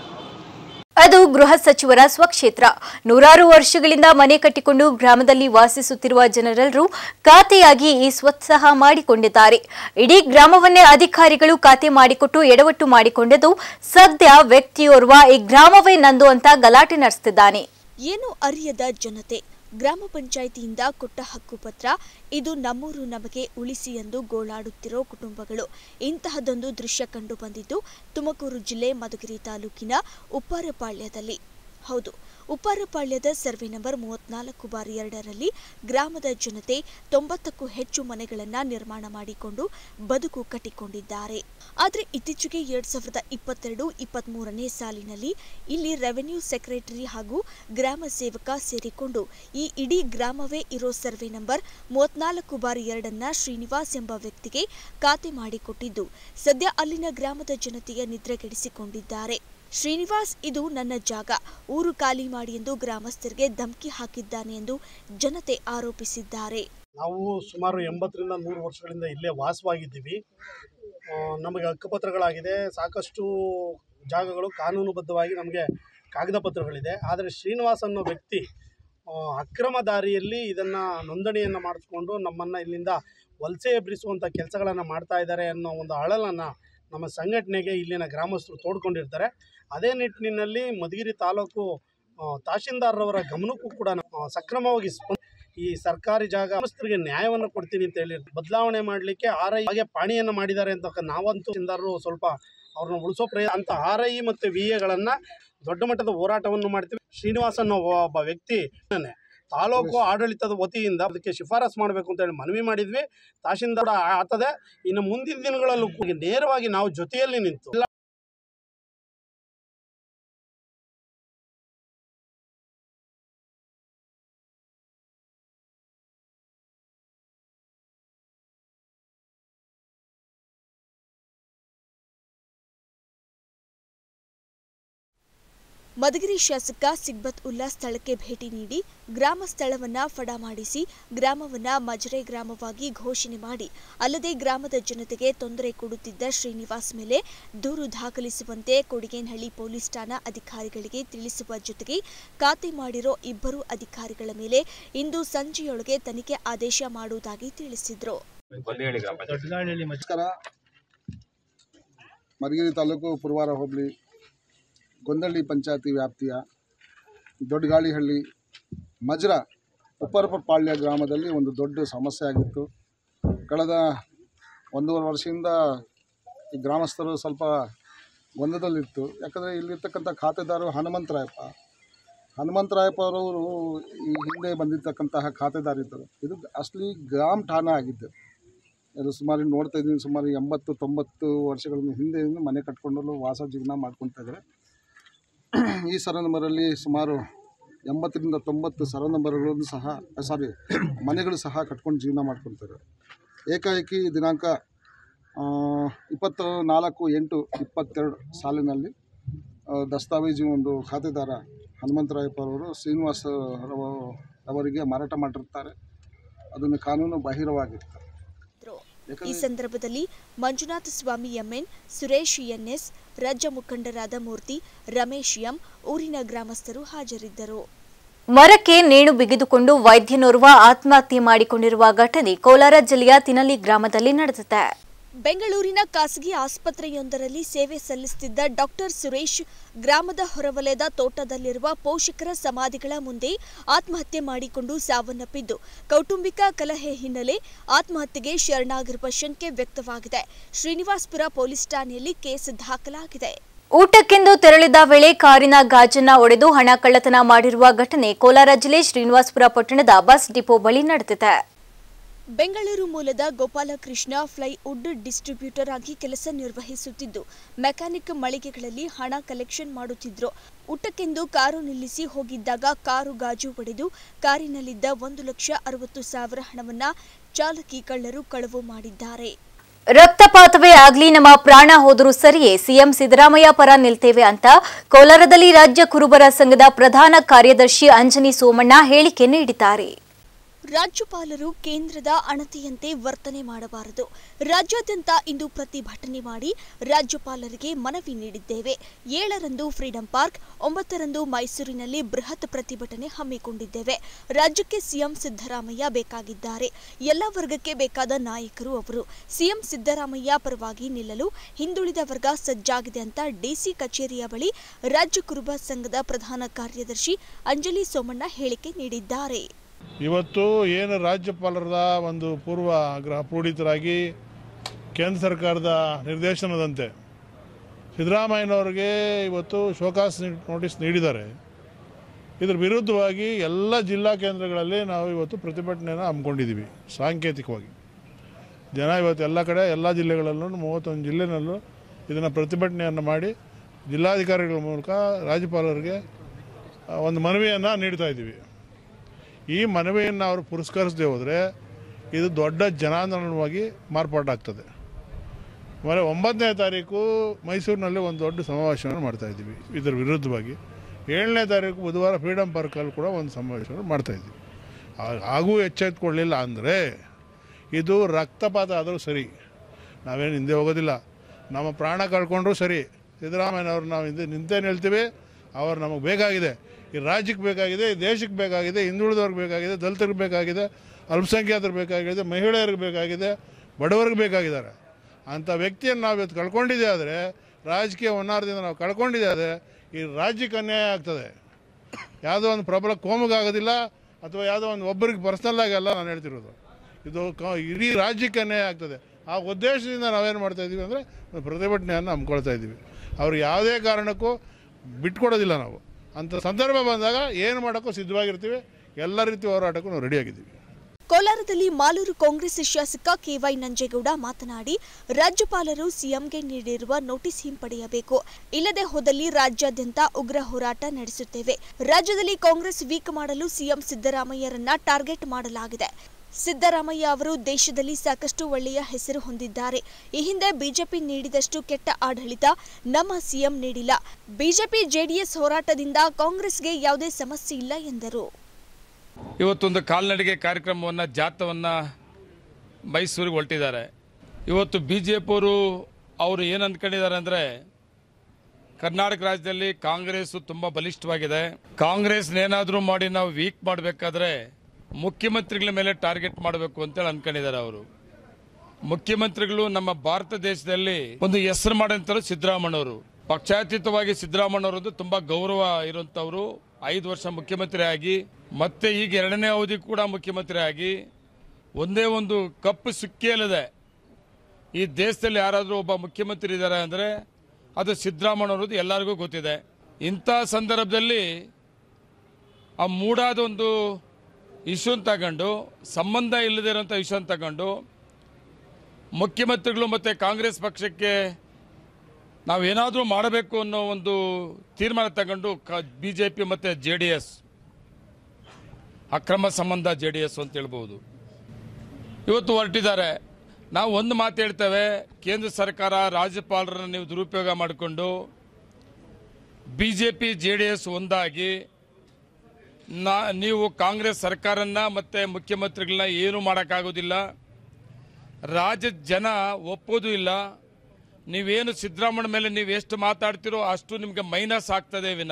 ಅದು ಗೃಹ ಸಚಿವರ ಸ್ವಕ್ಷೇತ್ರ. ನೂರಾರು ವರ್ಷಗಳಿಂದ ಮನೆ ಕಟ್ಟಿಕೊಂಡು ಗ್ರಾಮದಲ್ಲಿ ವಾಸಿಸುತ್ತಿರುವ ಜನರೆಲ್ಲರೂ ಖಾತೆಯಾಗಿ ಈ ಸ್ವತ್ಸಹ ಮಾಡಿಕೊಂಡಿದ್ದಾರೆ. ಇಡೀ ಗ್ರಾಮವನ್ನೇ ಅಧಿಕಾರಿಗಳು ಖಾತೆ ಮಾಡಿಕೊಟ್ಟು ಎಡವಟ್ಟು ಮಾಡಿಕೊಂಡಿದ್ದು ಸದ್ಯ ವ್ಯಕ್ತಿಯೋರ್ವ ಈ ಗ್ರಾಮವೇ ನಂದು ಅಂತ ಗಲಾಟೆ ನಡೆಸುತ್ತಿದ್ದಾನೆ. ಏನು ಅರಿಯದ ಜನತೆ. ಗ್ರಾಮ ಪಂಚಾಯಿತಿಯಿಂದ ಕೊಟ್ಟ ಹಕ್ಕುಪತ್ರ, ಇದು ನಮ್ಮೂರು ನಮಗೆ ಉಳಿಸಿ ಎಂದು ಗೋಳಾಡುತ್ತಿರೋ ಕುಟುಂಬಗಳು. ಇಂತಹದೊಂದು ದೃಶ್ಯ ಕಂಡು ಬಂದಿದ್ದು ತುಮಕೂರು ಜಿಲ್ಲೆ ಮಧುಗಿರಿ ತಾಲೂಕಿನ ಉಪ್ಪಾರಪಾಳ್ಯದಲ್ಲಿ. ಹೌದು, ಉಪ್ಪಾರಪಾಳ್ಯದ ಸರ್ವೆ ನಂಬರ್ ಮೂವತ್ನಾಲ್ಕು ಬಾರಿ ಎರಡರಲ್ಲಿ ಗ್ರಾಮದ ಜನತೆ ತೊಂಬತ್ತಕ್ಕೂ ಹೆಚ್ಚು ಮನೆಗಳನ್ನು ನಿರ್ಮಾಣ ಮಾಡಿಕೊಂಡು ಬದುಕು ಕಟ್ಟಿಕೊಂಡಿದ್ದಾರೆ. ಆದರೆ ಇತ್ತೀಚೆಗೆ ಎರಡ್ ಸಾವಿರದ ಇಪ್ಪತ್ತೆರಡು ಇಪ್ಪತ್ತ್ ಮೂರನೇ ಸಾಲಿನಲ್ಲಿ ಇಲ್ಲಿ ರೆವೆನ್ಯೂ ಸೆಕ್ರೆಟರಿ ಹಾಗೂ ಗ್ರಾಮ ಸೇವಕ ಸೇರಿಕೊಂಡು ಈ ಇಡೀ ಗ್ರಾಮವೇ ಇರೋ ಸರ್ವೆ ನಂಬರ್ ಮೂವತ್ನಾಲ್ಕು ಬಾರಿ ಎರಡನ್ನ ಶ್ರೀನಿವಾಸ್ ಎಂಬ ವ್ಯಕ್ತಿಗೆ ಖಾತೆ ಮಾಡಿಕೊಟ್ಟಿದ್ದು ಸದ್ಯ ಅಲ್ಲಿನ ಗ್ರಾಮದ ಜನತೆಯ ನಿದ್ರೆ ಕೆಡಿಸಿಕೊಂಡಿದ್ದಾರೆ. ಶ್ರೀನಿವಾಸ್, ಇದು ನನ್ನ ಜಾಗ, ಊರು ಖಾಲಿ ಮಾಡಿ ಎಂದು ಗ್ರಾಮಸ್ಥರಿಗೆ ಧಮಕಿ ಹಾಕಿದ್ದಾನೆ ಎಂದು ಜನತೆ ಆರೋಪಿಸಿದ್ದಾರೆ. ನಾವು ಸುಮಾರು ಎಂಬತ್ತರಿಂದ ನೂರು ವರ್ಷಗಳಿಂದ ಇಲ್ಲೇ ವಾಸವಾಗಿದ್ದೀವಿ. ನಮಗೆ ಹಕ್ಕುಪತ್ರಗಳಾಗಿದೆ, ಸಾಕಷ್ಟು ಜಾಗಗಳು ಕಾನೂನುಬದ್ಧವಾಗಿ ನಮಗೆ ಕಾಗದ ಪತ್ರಗಳಿದೆ. ಆದರೆ ಶ್ರೀನಿವಾಸ್ ಅನ್ನೋ ವ್ಯಕ್ತಿ ಅಕ್ರಮ ದಾರಿಯಲ್ಲಿ ಇದನ್ನು ನೋಂದಣಿಯನ್ನು ಮಾಡಿಸ್ಕೊಂಡು ನಮ್ಮನ್ನು ಇಲ್ಲಿಂದ ವಲಸೆ ಎಬ್ಬಿಸುವಂಥ ಕೆಲಸಗಳನ್ನು ಮಾಡ್ತಾ ಇದ್ದಾರೆ ಅನ್ನೋ ಒಂದು ಅಳಲನ್ನು ನಮ್ಮ ಸಂಘಟನೆಗೆ ಇಲ್ಲಿನ ಗ್ರಾಮಸ್ಥರು ತೋಡ್ಕೊಂಡಿರ್ತಾರೆ. ಅದೇ ನಿಟ್ಟಿನಲ್ಲಿ ಮಧುಗಿರಿ ತಾಲೂಕು ತಹಶೀಲ್ದಾರ್ರವರ ಗಮನಕ್ಕೂ ಕೂಡ ಸಕ್ರಮವಾಗಿ ಈ ಸರ್ಕಾರಿ ಜಾಗ ಗ್ರಾಮಸ್ಥರಿಗೆ ನ್ಯಾಯವನ್ನು ಕೊಡ್ತೀನಿ ಅಂತ ಹೇಳಿ ಬದಲಾವಣೆ ಮಾಡಲಿಕ್ಕೆ ಆರ್ ಐ ಹಾಗೆ ಪಾಣಿಯನ್ನು ಮಾಡಿದ್ದಾರೆ ಅಂತ ನಾವಂತೂ ತಹಶೀಲ್ದಾರರು ಸ್ವಲ್ಪ ಅವ್ರನ್ನ ಉಳಿಸೋ ಪ್ರಯತ್ನ ಅಂತ ಆರ್ ಐ ಮತ್ತು ವಿ ಎಗಳನ್ನು ದೊಡ್ಡ ಮಟ್ಟದ ಹೋರಾಟವನ್ನು ಮಾಡ್ತೀವಿ. ಶ್ರೀನಿವಾಸ್ ಅನ್ನೋ ಒಬ್ಬ ವ್ಯಕ್ತಿ ತಾಲೂಕು ಆಡಳಿತದ ವತಿಯಿಂದ ಅದಕ್ಕೆ ಶಿಫಾರಸು ಮಾಡಬೇಕು ಅಂತ ಹೇಳಿ ಮನವಿ ಮಾಡಿದ್ವಿ. ತಹಶೀಲ್ದಾರ್ ಆಗ್ತದೆ. ಇನ್ನು ಮುಂದಿನ ದಿನಗಳಲ್ಲೂ ನೇರವಾಗಿ ನಾವು ಜೊತೆಯಲ್ಲಿ ನಿಂತು ಮಧುಗಿರಿ ಶಾಸಕ ಸಿಗ್ಬತ್ ಉಲ್ಲಾ ಸ್ಥಳಕ್ಕೆ ಭೇಟಿ ನೀಡಿ ಗ್ರಾಮ ಸ್ಥಳವನ್ನ ಫಡ ಮಾಡಿಸಿ ಗ್ರಾಮವನ್ನ ಮಜರೆ ಗ್ರಾಮವಾಗಿ ಘೋಷಣೆ ಮಾಡಿ ಅಲ್ಲದೆ ಗ್ರಾಮದ ಜನತೆಗೆ ತೊಂದರೆ ಕೊಡುತ್ತಿದ್ದ ಶ್ರೀನಿವಾಸ್ ಮೇಲೆ ದೂರು ದಾಖಲಿಸುವಂತೆ ಕೊಡಿಗೇನಹಳ್ಳಿ ಪೊಲೀಸ್ ಠಾಣಾ ಅಧಿಕಾರಿಗಳಿಗೆ ತಿಳಿಸುವ ಜೊತೆಗೆ ಖಾತೆ ಮಾಡಿರೋ ಇಬ್ಬರು ಅಧಿಕಾರಿಗಳ ಮೇಲೆ ಇಂದು ಸಂಜೆಯೊಳಗೆ ತನಿಖೆ ಆದೇಶ ಮಾಡುವುದಾಗಿ ತಿಳಿಸಿದರು. ಮಧುಗಿರಿ ತಾಲೂಕು ಪುರವಾರ ಹೋಬಳಿ ಗೊಂದಳ್ಳಿ ಪಂಚಾಯತಿ ವ್ಯಾಪ್ತಿಯ ದೊಡ್ಡಗಾಳಿಹಳ್ಳಿ ಮಜ್ರ ಉಪ್ಪರಪಾಳ್ಯ ಗ್ರಾಮದಲ್ಲಿ ಒಂದು ದೊಡ್ಡ ಸಮಸ್ಯೆ ಆಗಿತ್ತು. ಕಳೆದ ಒಂದೂವರೆ ವರ್ಷದಿಂದ ಈ ಗ್ರಾಮಸ್ಥರು ಸ್ವಲ್ಪ ಗೊಂದಲದಲ್ಲಿತ್ತು. ಯಾಕಂದರೆ ಇಲ್ಲಿರ್ತಕ್ಕಂಥ ಖಾತೆದಾರರು ಹನುಮಂತರಾಯಪ್ಪ ಹನುಮಂತರಾಯಪ್ಪ ಅವರವರು ಈ ಹಿಂದೆ ಬಂದಿರತಕ್ಕಂತಹ ಖಾತೆದಾರಿದ್ದರು. ಇದು ಅಸಲಿ ಗ್ರಾಮ ಠಾಣಾ ಆಗಿದ್ದು. ಇದು ಸುಮಾರು ನೋಡ್ತಾ ಇದ್ದೀನಿ, ಸುಮಾರು ಎಂಬತ್ತು ತೊಂಬತ್ತು ವರ್ಷಗಳ ಹಿಂದೆ ಮನೆ ಕಟ್ಕೊಂಡು ವಾಸ ಜೀವನ ಮಾಡ್ಕೊತಾ ಇದ್ದಾರೆ. ಈ ಸರ ನಂಬರಲ್ಲಿ ಸುಮಾರು ಎಂಬತ್ತರಿಂದ ತೊಂಬತ್ತು ಸರ ನಂಬರ್ಗಳನ್ನು ಸಹ ಸಾರಿ ಮನೆಗಳು ಸಹ ಕಟ್ಕೊಂಡು ಜೀವನ ಮಾಡ್ಕೊತಾರೆ. ಏಕಾಏಕಿ ದಿನಾಂಕ ಇಪ್ಪತ್ತು ನಾಲ್ಕು ಎಂಟು ಇಪ್ಪತ್ತೆರಡು ಸಾಲಿನಲ್ಲಿ ದಸ್ತಾವೇಜು ಒಂದು ಖಾತೆದಾರ ಹನುಮಂತರಾಯಪ್ಪ ಅವರು ಶ್ರೀನಿವಾಸ ಅವರಿಗೆ ಮಾರಾಟ ಮಾಡಿರ್ತಾರೆ. ಅದನ್ನು ಕಾನೂನು ಬಾಹಿರವಾಗಿತ್ತು. ಈ ಸಂದರ್ಭದಲ್ಲಿ ಮಂಜುನಾಥ ಸ್ವಾಮಿ ಎಂಎನ್, ಸುರೇಶ್ ಎನ್ಎಸ್, ರಾಜ್ಯ ಮುಖಂಡರಾದ ಮೂರ್ತಿ, ರಮೇಶ್ ಎಂ, ಊರಿನ ಗ್ರಾಮಸ್ಥರು ಹಾಜರಿದ್ದರು. ಮರಕ್ಕೆ ನೇಣು ಬಿಗಿದುಕೊಂಡು ವೈದ್ಯನೋರ್ವ ಆತ್ಮಹತ್ಯೆ ಮಾಡಿಕೊಂಡಿರುವ ಘಟನೆ ಕೋಲಾರ ಜಿಲ್ಲೆಯ ತಿನಲಿ ಗ್ರಾಮದಲ್ಲಿ ನಡೆದಿದೆ. ಬೆಂಗಳೂರಿನ ಖಾಸಗಿ ಆಸ್ಪತ್ರೆಯೊಂದರಲ್ಲಿ ಸೇವೆ ಸಲ್ಲಿಸುತ್ತಿದ್ದ ಡಾಕ್ಟರ್ ಸುರೇಶ್ ಗ್ರಾಮದ ಹೊರವಲಯದ ತೋಟದಲ್ಲಿರುವ ಪೋಷಕರ ಸಮಾಧಿಗಳ ಮುಂದೆ ಆತ್ಮಹತ್ಯೆ ಮಾಡಿಕೊಂಡು ಸಾವನ್ನಪ್ಪಿದ್ದು, ಕೌಟುಂಬಿಕ ಕಲಹೆ ಹಿನ್ನೆಲೆ ಆತ್ಮಹತ್ಯೆಗೆ ಶರಣಾಗಿರುವ ಶಂಕೆ ವ್ಯಕ್ತವಾಗಿದೆ. ಶ್ರೀನಿವಾಸಪುರ ಪೊಲೀಸ್ ಠಾಣೆಯಲ್ಲಿ ಕೇಸ್ ದಾಖಲಾಗಿದೆ. ಊಟಕ್ಕೆಂದು ತೆರಳಿದ ವೇಳೆ ಕಾರಿನ ಗಾಜನ್ನ ಒಡೆದು ಹಣ ಕಳ್ಳತನ ಮಾಡಿರುವ ಘಟನೆ ಕೋಲಾರ ಜಿಲ್ಲೆ ಶ್ರೀನಿವಾಸಪುರ ಪಟ್ಟಣದ ಬಸ್ ಡಿಪೋ ಬಳಿ ನಡೆದಿದೆ. ಬೆಂಗಳೂರು ಮೂಲದ ಗೋಪಾಲಕೃಷ್ಣ ಫ್ಲೈವುಡ್ ಡಿಸ್ಟ್ರಿಬ್ಯೂಟರ್ ಆಗಿ ಕೆಲಸ ನಿರ್ವಹಿಸುತ್ತಿದ್ದು, ಮೆಕ್ಯಾನಿಕ್ ಮಳಿಗೆಗಳಲ್ಲಿ ಹಣ ಕಲೆಕ್ಷನ್ ಮಾಡುತ್ತಿದ್ರು. ಊಟಕ್ಕೆಂದು ಕಾರು ನಿಲ್ಲಿಸಿ ಹೋಗಿದ್ದಾಗ ಕಾರು ಗಾಜು ಒಡೆದು ಕಾರಿನಲ್ಲಿದ್ದ ಒಂದು ಲಕ್ಷ ಅರವತ್ತು ಸಾವಿರ ಹಣವನ್ನ ಚಾಲಕಿ ಕಳ್ಳರು ಕಳವು ಮಾಡಿದ್ದಾರೆ. ರಕ್ತಪಾತವೇ ಆಗ್ಲಿ, ನಮ್ಮ ಪ್ರಾಣ ಹೋದರೂ ಸರಿಯೇ, ಸಿಎಂ ಸಿದ್ದರಾಮಯ್ಯ ಪರ ನಿಲ್ತೇವೆ ಅಂತ ಕೋಲಾರದಲ್ಲಿ ರಾಜ್ಯ ಕುರುಬರ ಸಂಘದ ಪ್ರಧಾನ ಕಾರ್ಯದರ್ಶಿ ಅಂಜನಿ ಸೋಮಣ್ಣ ಹೇಳಿಕೆ ನೀಡಿದ್ದಾರೆ. ರಾಜ್ಯಪಾಲರು ಕೇಂದ್ರದ ಅಣತಿಯಂತೆ ವರ್ತನೆ ಮಾಡಬಾರದು. ರಾಜ್ಯಾದ್ಯಂತ ಇಂದು ಪ್ರತಿಭಟನೆ ಮಾಡಿ ರಾಜ್ಯಪಾಲರಿಗೆ ಮನವಿ ನೀಡಿದ್ದೇವೆ. ಏಳರಂದು ಫ್ರೀಡಂ ಪಾರ್ಕ್, ಒಂಬತ್ತರಂದು ಮೈಸೂರಿನಲ್ಲಿ ಬೃಹತ್ ಪ್ರತಿಭಟನೆ ಹಮ್ಮಿಕೊಂಡಿದ್ದೇವೆ. ರಾಜ್ಯಕ್ಕೆ ಸಿಎಂ ಸಿದ್ದರಾಮಯ್ಯ ಬೇಕಾಗಿದ್ದಾರೆ. ಎಲ್ಲ ವರ್ಗಕ್ಕೆ ಬೇಕಾದ ನಾಯಕರು ಅವರು. ಸಿಎಂ ಸಿದ್ದರಾಮಯ್ಯ ಪರವಾಗಿ ನಿಲ್ಲಲು ಹಿಂದುಳಿದ ವರ್ಗ ಸಜ್ಜಾಗಿದೆ ಅಂತ ಡಿಸಿ ಕಚೇರಿಯ ಬಳಿ ರಾಜ್ಯ ಕುರುಬ ಸಂಘದ ಪ್ರಧಾನ ಕಾರ್ಯದರ್ಶಿ ಅಂಜಲಿ ಸೋಮಣ್ಣ ಹೇಳಿಕೆ ನೀಡಿದ್ದಾರೆ. ಇವತ್ತು ಏನು ರಾಜ್ಯಪಾಲರ ಒಂದು ಪೂರ್ವ ಆಗ್ರಹ ಪೂಡಿತರಾಗಿ ಕೇಂದ್ರ ಸರ್ಕಾರದ ನಿರ್ದೇಶನದಂತೆ ಸಿದ್ದರಾಮಯ್ಯನವರಿಗೆ ಇವತ್ತು ಶೋಕಾಸ್ ನೋಟಿಸ್ ನೀಡಿದ್ದಾರೆ. ಇದರ ವಿರುದ್ಧವಾಗಿ ಎಲ್ಲ ಜಿಲ್ಲಾ ಕೇಂದ್ರಗಳಲ್ಲಿ ನಾವು ಇವತ್ತು ಪ್ರತಿಭಟನೆಯನ್ನು ಹಮ್ಮಿಕೊಂಡಿದ್ದೀವಿ. ಸಾಂಕೇತಿಕವಾಗಿ ಜನ ಇವತ್ತು ಎಲ್ಲ ಕಡೆ ಎಲ್ಲ ಜಿಲ್ಲೆಗಳಲ್ಲೂ ಮೂವತ್ತೊಂದು ಜಿಲ್ಲೆನಲ್ಲೂ ಇದನ್ನು ಪ್ರತಿಭಟನೆಯನ್ನು ಮಾಡಿ ಜಿಲ್ಲಾಧಿಕಾರಿಗಳ ಮೂಲಕ ರಾಜ್ಯಪಾಲರಿಗೆ ಒಂದು ಮನವಿಯನ್ನು ನೀಡ್ತಾ ಇದ್ದೀವಿ. ಈ ಮನವಿಯನ್ನು ಅವರು ಪುರಸ್ಕರಿಸದೆ ಹೋದರೆ ಇದು ದೊಡ್ಡ ಜನಾಂದೋಲನವಾಗಿ ಮಾರ್ಪಾಟಾಗ್ತದೆ. ಆಮೇಲೆ ಒಂಬತ್ತನೇ ತಾರೀಕು ಮೈಸೂರಿನಲ್ಲಿ ಒಂದು ದೊಡ್ಡ ಸಮಾವೇಶವನ್ನು ಮಾಡ್ತಾಯಿದ್ದೀವಿ ಇದರ ವಿರುದ್ಧವಾಗಿ. ಏಳನೇ ತಾರೀಕು ಬುಧವಾರ ಫ್ರೀಡಂ ಪಾರ್ಕಲ್ಲಿ ಕೂಡ ಒಂದು ಸಮಾವೇಶವನ್ನು ಮಾಡ್ತಾಯಿದ್ದೀವಿ. ಹಾಗೂ ಎಚ್ಚೆತ್ತುಕೊಳ್ಳಲಿಲ್ಲ ಅಂದರೆ ಇದು ರಕ್ತಪಾತ ಆದರೂ ಸರಿ, ನಾವೇನು ಹಿಂದೆ ಹೋಗೋದಿಲ್ಲ. ನಮ್ಮ ಪ್ರಾಣ ಕಳ್ಕೊಂಡ್ರೂ ಸರಿ, ಸಿದ್ದರಾಮಯ್ಯನವ್ರು ನಾವು ಹಿಂದೆ ನಿಂತೇನು ಹೇಳ್ತೀವಿ. ಅವ್ರು ನಮಗೆ ಬೇಕಾಗಿದೆ, ಈ ರಾಜ್ಯಕ್ಕೆ ಬೇಕಾಗಿದೆ, ಈ ದೇಶಕ್ಕೆ ಬೇಕಾಗಿದೆ, ಹಿಂದುಳಿದವ್ರಿಗೆ ಬೇಕಾಗಿದೆ, ದಲಿತರಿಗೆ ಬೇಕಾಗಿದೆ, ಅಲ್ಪಸಂಖ್ಯಾತರಿಗೆ ಬೇಕಾಗಿದೆ, ಮಹಿಳೆಯರಿಗೆ ಬೇಕಾಗಿದೆ, ಬಡವರಿಗೆ ಬೇಕಾಗಿದ್ದಾರೆ. ಅಂಥ ವ್ಯಕ್ತಿಯನ್ನು ನಾವು ಇವತ್ತು ಕಳ್ಕೊಂಡಿದ್ದೆ ಆದರೆ, ರಾಜಕೀಯ ಹೊನ್ನಾರದಿಂದ ನಾವು ಕಳ್ಕೊಂಡಿದ್ದೆ ಆದರೆ ಈ ರಾಜ್ಯಕ್ಕೆ ಅನ್ಯಾಯ ಆಗ್ತದೆ. ಯಾವುದೋ ಒಂದು ಪ್ರಬಲ ಕೋಮಗಾಗೋದಿಲ್ಲ, ಅಥವಾ ಯಾವುದೋ ಒಂದು ಒಬ್ಬರಿಗೆ ಪರ್ಸನಲ್ ಆಗಲ್ಲ ನಾನು ಹೇಳ್ತಿರೋದು. ಇದು ಕ ಇಡೀ ರಾಜ್ಯಕ್ಕೆ ಅನ್ಯಾಯ ಆಗ್ತದೆ. ಆ ಉದ್ದೇಶದಿಂದ ನಾವೇನು ಮಾಡ್ತಾಯಿದ್ದೀವಿ ಅಂದರೆ ಪ್ರತಿಭಟನೆಯನ್ನು ಹಮ್ಮಿಕೊಳ್ತಾ ಇದ್ದೀವಿ. ಅವ್ರಿಗೆ ಯಾವುದೇ ಕಾರಣಕ್ಕೂ ಬಿಟ್ಕೊಡೋದಿಲ್ಲ ನಾವು. ಅಂಥ ಸಂದರ್ಭ ಬಂದಾಗ ಏನು ಮಾಡೋಕ್ಕೂ ಸಿದ್ಧವಾಗಿರ್ತೀವಿ. ಎಲ್ಲ ರೀತಿ ಹೋರಾಟಕ್ಕೂ ನಾವು ರೆಡಿಯಾಗಿದ್ದೀವಿ. ಕೋಲಾರದಲ್ಲಿ ಮಾಲೂರು ಕಾಂಗ್ರೆಸ್ ಶಾಸಕ ಕೆವೈ ನಂಜೇಗೌಡ ಮಾತನಾಡಿ, ರಾಜ್ಯಪಾಲರು ಸಿಎಂಗೆ ನೀಡಿರುವ ನೋಟಿಸ್ ಹಿಂಪಡೆಯಬೇಕು. ಇಲ್ಲದೆ ಹೋದಲ್ಲಿ ರಾಜ್ಯಾದ್ಯಂತ ಉಗ್ರ ಹೋರಾಟ ನಡೆಸುತ್ತೇವೆ. ರಾಜ್ಯದಲ್ಲಿ ಕಾಂಗ್ರೆಸ್ ವೀಕ್ ಮಾಡಲು ಸಿಎಂ ಸಿದ್ದರಾಮಯ್ಯರನ್ನ ಟಾರ್ಗೆಟ್ ಮಾಡಲಾಗಿದೆ. ಸಿದ್ದರಾಮಯ್ಯ ಅವರು ದೇಶದಲ್ಲಿ ಸಾಕಷ್ಟು ಒಳ್ಳೆಯ ಹೆಸರು ಹೊಂದಿದ್ದಾರೆ. ಈ ಹಿಂದೆ ಬಿಜೆಪಿ ನೀಡಿದಷ್ಟು ಕೆಟ್ಟ ಆಡಳಿತ ನಮ್ಮ ಸಿಎಂ ನೀಡಿಲ್ಲ. ಬಿಜೆಪಿ ಜೆಡಿಎಸ್ ಹೋರಾಟದಿಂದ ಕಾಂಗ್ರೆಸ್ಗೆ ಯಾವುದೇ ಸಮಸ್ಯೆ ಇಲ್ಲ ಎಂದರು. ಇವತ್ತೊಂದು ಕಾಲ್ನಡಿಗೆ ಕಾರ್ಯಕ್ರಮವನ್ನು ಜಾಥವನ್ನು ಮೈಸೂರಿಗೆ ಹೊರಟಿದ್ದಾರೆ. ಇವತ್ತು ಬಿ ಜೆ ಪಿಯವರು ಅವರು ಏನು ಅಂದ್ಕೊಂಡಿದ್ದಾರೆ ಅಂದರೆ, ಕರ್ನಾಟಕ ರಾಜ್ಯದಲ್ಲಿ ಕಾಂಗ್ರೆಸ್ ತುಂಬ ಬಲಿಷ್ಠವಾಗಿದೆ. ಕಾಂಗ್ರೆಸ್ನೇನಾದರೂ ಮಾಡಿ ನಾವು ವೀಕ್ ಮಾಡಬೇಕಾದ್ರೆ ಮುಖ್ಯಮಂತ್ರಿಗಳ ಮೇಲೆ ಟಾರ್ಗೆಟ್ ಮಾಡಬೇಕು ಅಂತೇಳಿ ಅಂದ್ಕೊಂಡಿದ್ದಾರೆ. ಅವರು ಮುಖ್ಯಮಂತ್ರಿಗಳು ನಮ್ಮ ಭಾರತ ದೇಶದಲ್ಲಿ ಒಂದು ಹೆಸರು ಮಾಡಂತರು ಸಿದ್ದರಾಮಯ್ಯನವರು. ಪಕ್ಷಾತೀತವಾಗಿ ಸಿದ್ದರಾಮಯ್ಯನವರದ್ದು ತುಂಬಾ ಗೌರವ ಇರುವಂತವರು. ಐದು ವರ್ಷ ಮುಖ್ಯಮಂತ್ರಿ ಆಗಿ ಮತ್ತೆ ಈಗ ಎರಡನೇ ಅವಧಿ ಕೂಡ ಮುಖ್ಯಮಂತ್ರಿ ಆಗಿ ಒಂದೇ ಒಂದು ಕಪ್ಪು ಸುಕ್ಕಿ ಇಲ್ಲದೆ ಈ ದೇಶದಲ್ಲಿ ಯಾರಾದರೂ ಒಬ್ಬ ಮುಖ್ಯಮಂತ್ರಿ ಇದ್ದಾರೆ ಅಂದರೆ ಅದು ಸಿದ್ದರಾಮಯ್ಯನವರದ್ದು ಎಲ್ಲರಿಗೂ ಗೊತ್ತಿದೆ. ಇಂಥ ಸಂದರ್ಭದಲ್ಲಿ ಆ ಮೂಡಾದ ಒಂದು ಇಶ್ಯೂನ್ ತಗೊಂಡು, ಸಂಬಂಧ ಇಲ್ಲದೇ ಇರುವಂಥ ಇಶ್ಯೂನ್ ತಗೊಂಡು ಮುಖ್ಯಮಂತ್ರಿಗಳು ಮತ್ತು ಕಾಂಗ್ರೆಸ್ ಪಕ್ಷಕ್ಕೆ ನಾವೇನಾದರೂ ಮಾಡಬೇಕು ಅನ್ನೋ ಒಂದು ತೀರ್ಮಾನ ತಗೊಂಡು ಬಿ ಜೆ ಪಿ ಮತ್ತು ಜೆ ಡಿ ಎಸ್ ಅಕ್ರಮ ಸಂಬಂಧ ಜೆ ಡಿ ಎಸ್ ಅಂತ ಹೇಳ್ಬೋದು ಇವತ್ತು ಹೊರಟಿದ್ದಾರೆ. ನಾವು ಒಂದು ಮಾತು ಹೇಳ್ತೇವೆ, ಕೇಂದ್ರ ಸರ್ಕಾರ ರಾಜ್ಯಪಾಲರನ್ನು ನೀವು ದುರುಪಯೋಗ ಮಾಡಿಕೊಂಡು B J P J D S ಒಂದಾಗಿ ನಾ ನೀವು ಕಾಂಗ್ರೆಸ್ ಸರ್ಕಾರನ ಮತ್ತು ಮುಖ್ಯಮಂತ್ರಿಗಳನ್ನ ಏನೂ ಮಾಡೋಕ್ಕಾಗೋದಿಲ್ಲ. ರಾಜ್ಯದ ಜನ ಒಪ್ಪೋದು ಇಲ್ಲ. ನೀವೇನು ಸಿದ್ದರಾಮಯ್ಯ ಮೇಲೆ ನೀವು ಎಷ್ಟು ಮಾತಾಡ್ತಿರೋ ಅಷ್ಟು ನಿಮಗೆ ಮೈನಸ್ ಆಗ್ತದೆ ವಿನ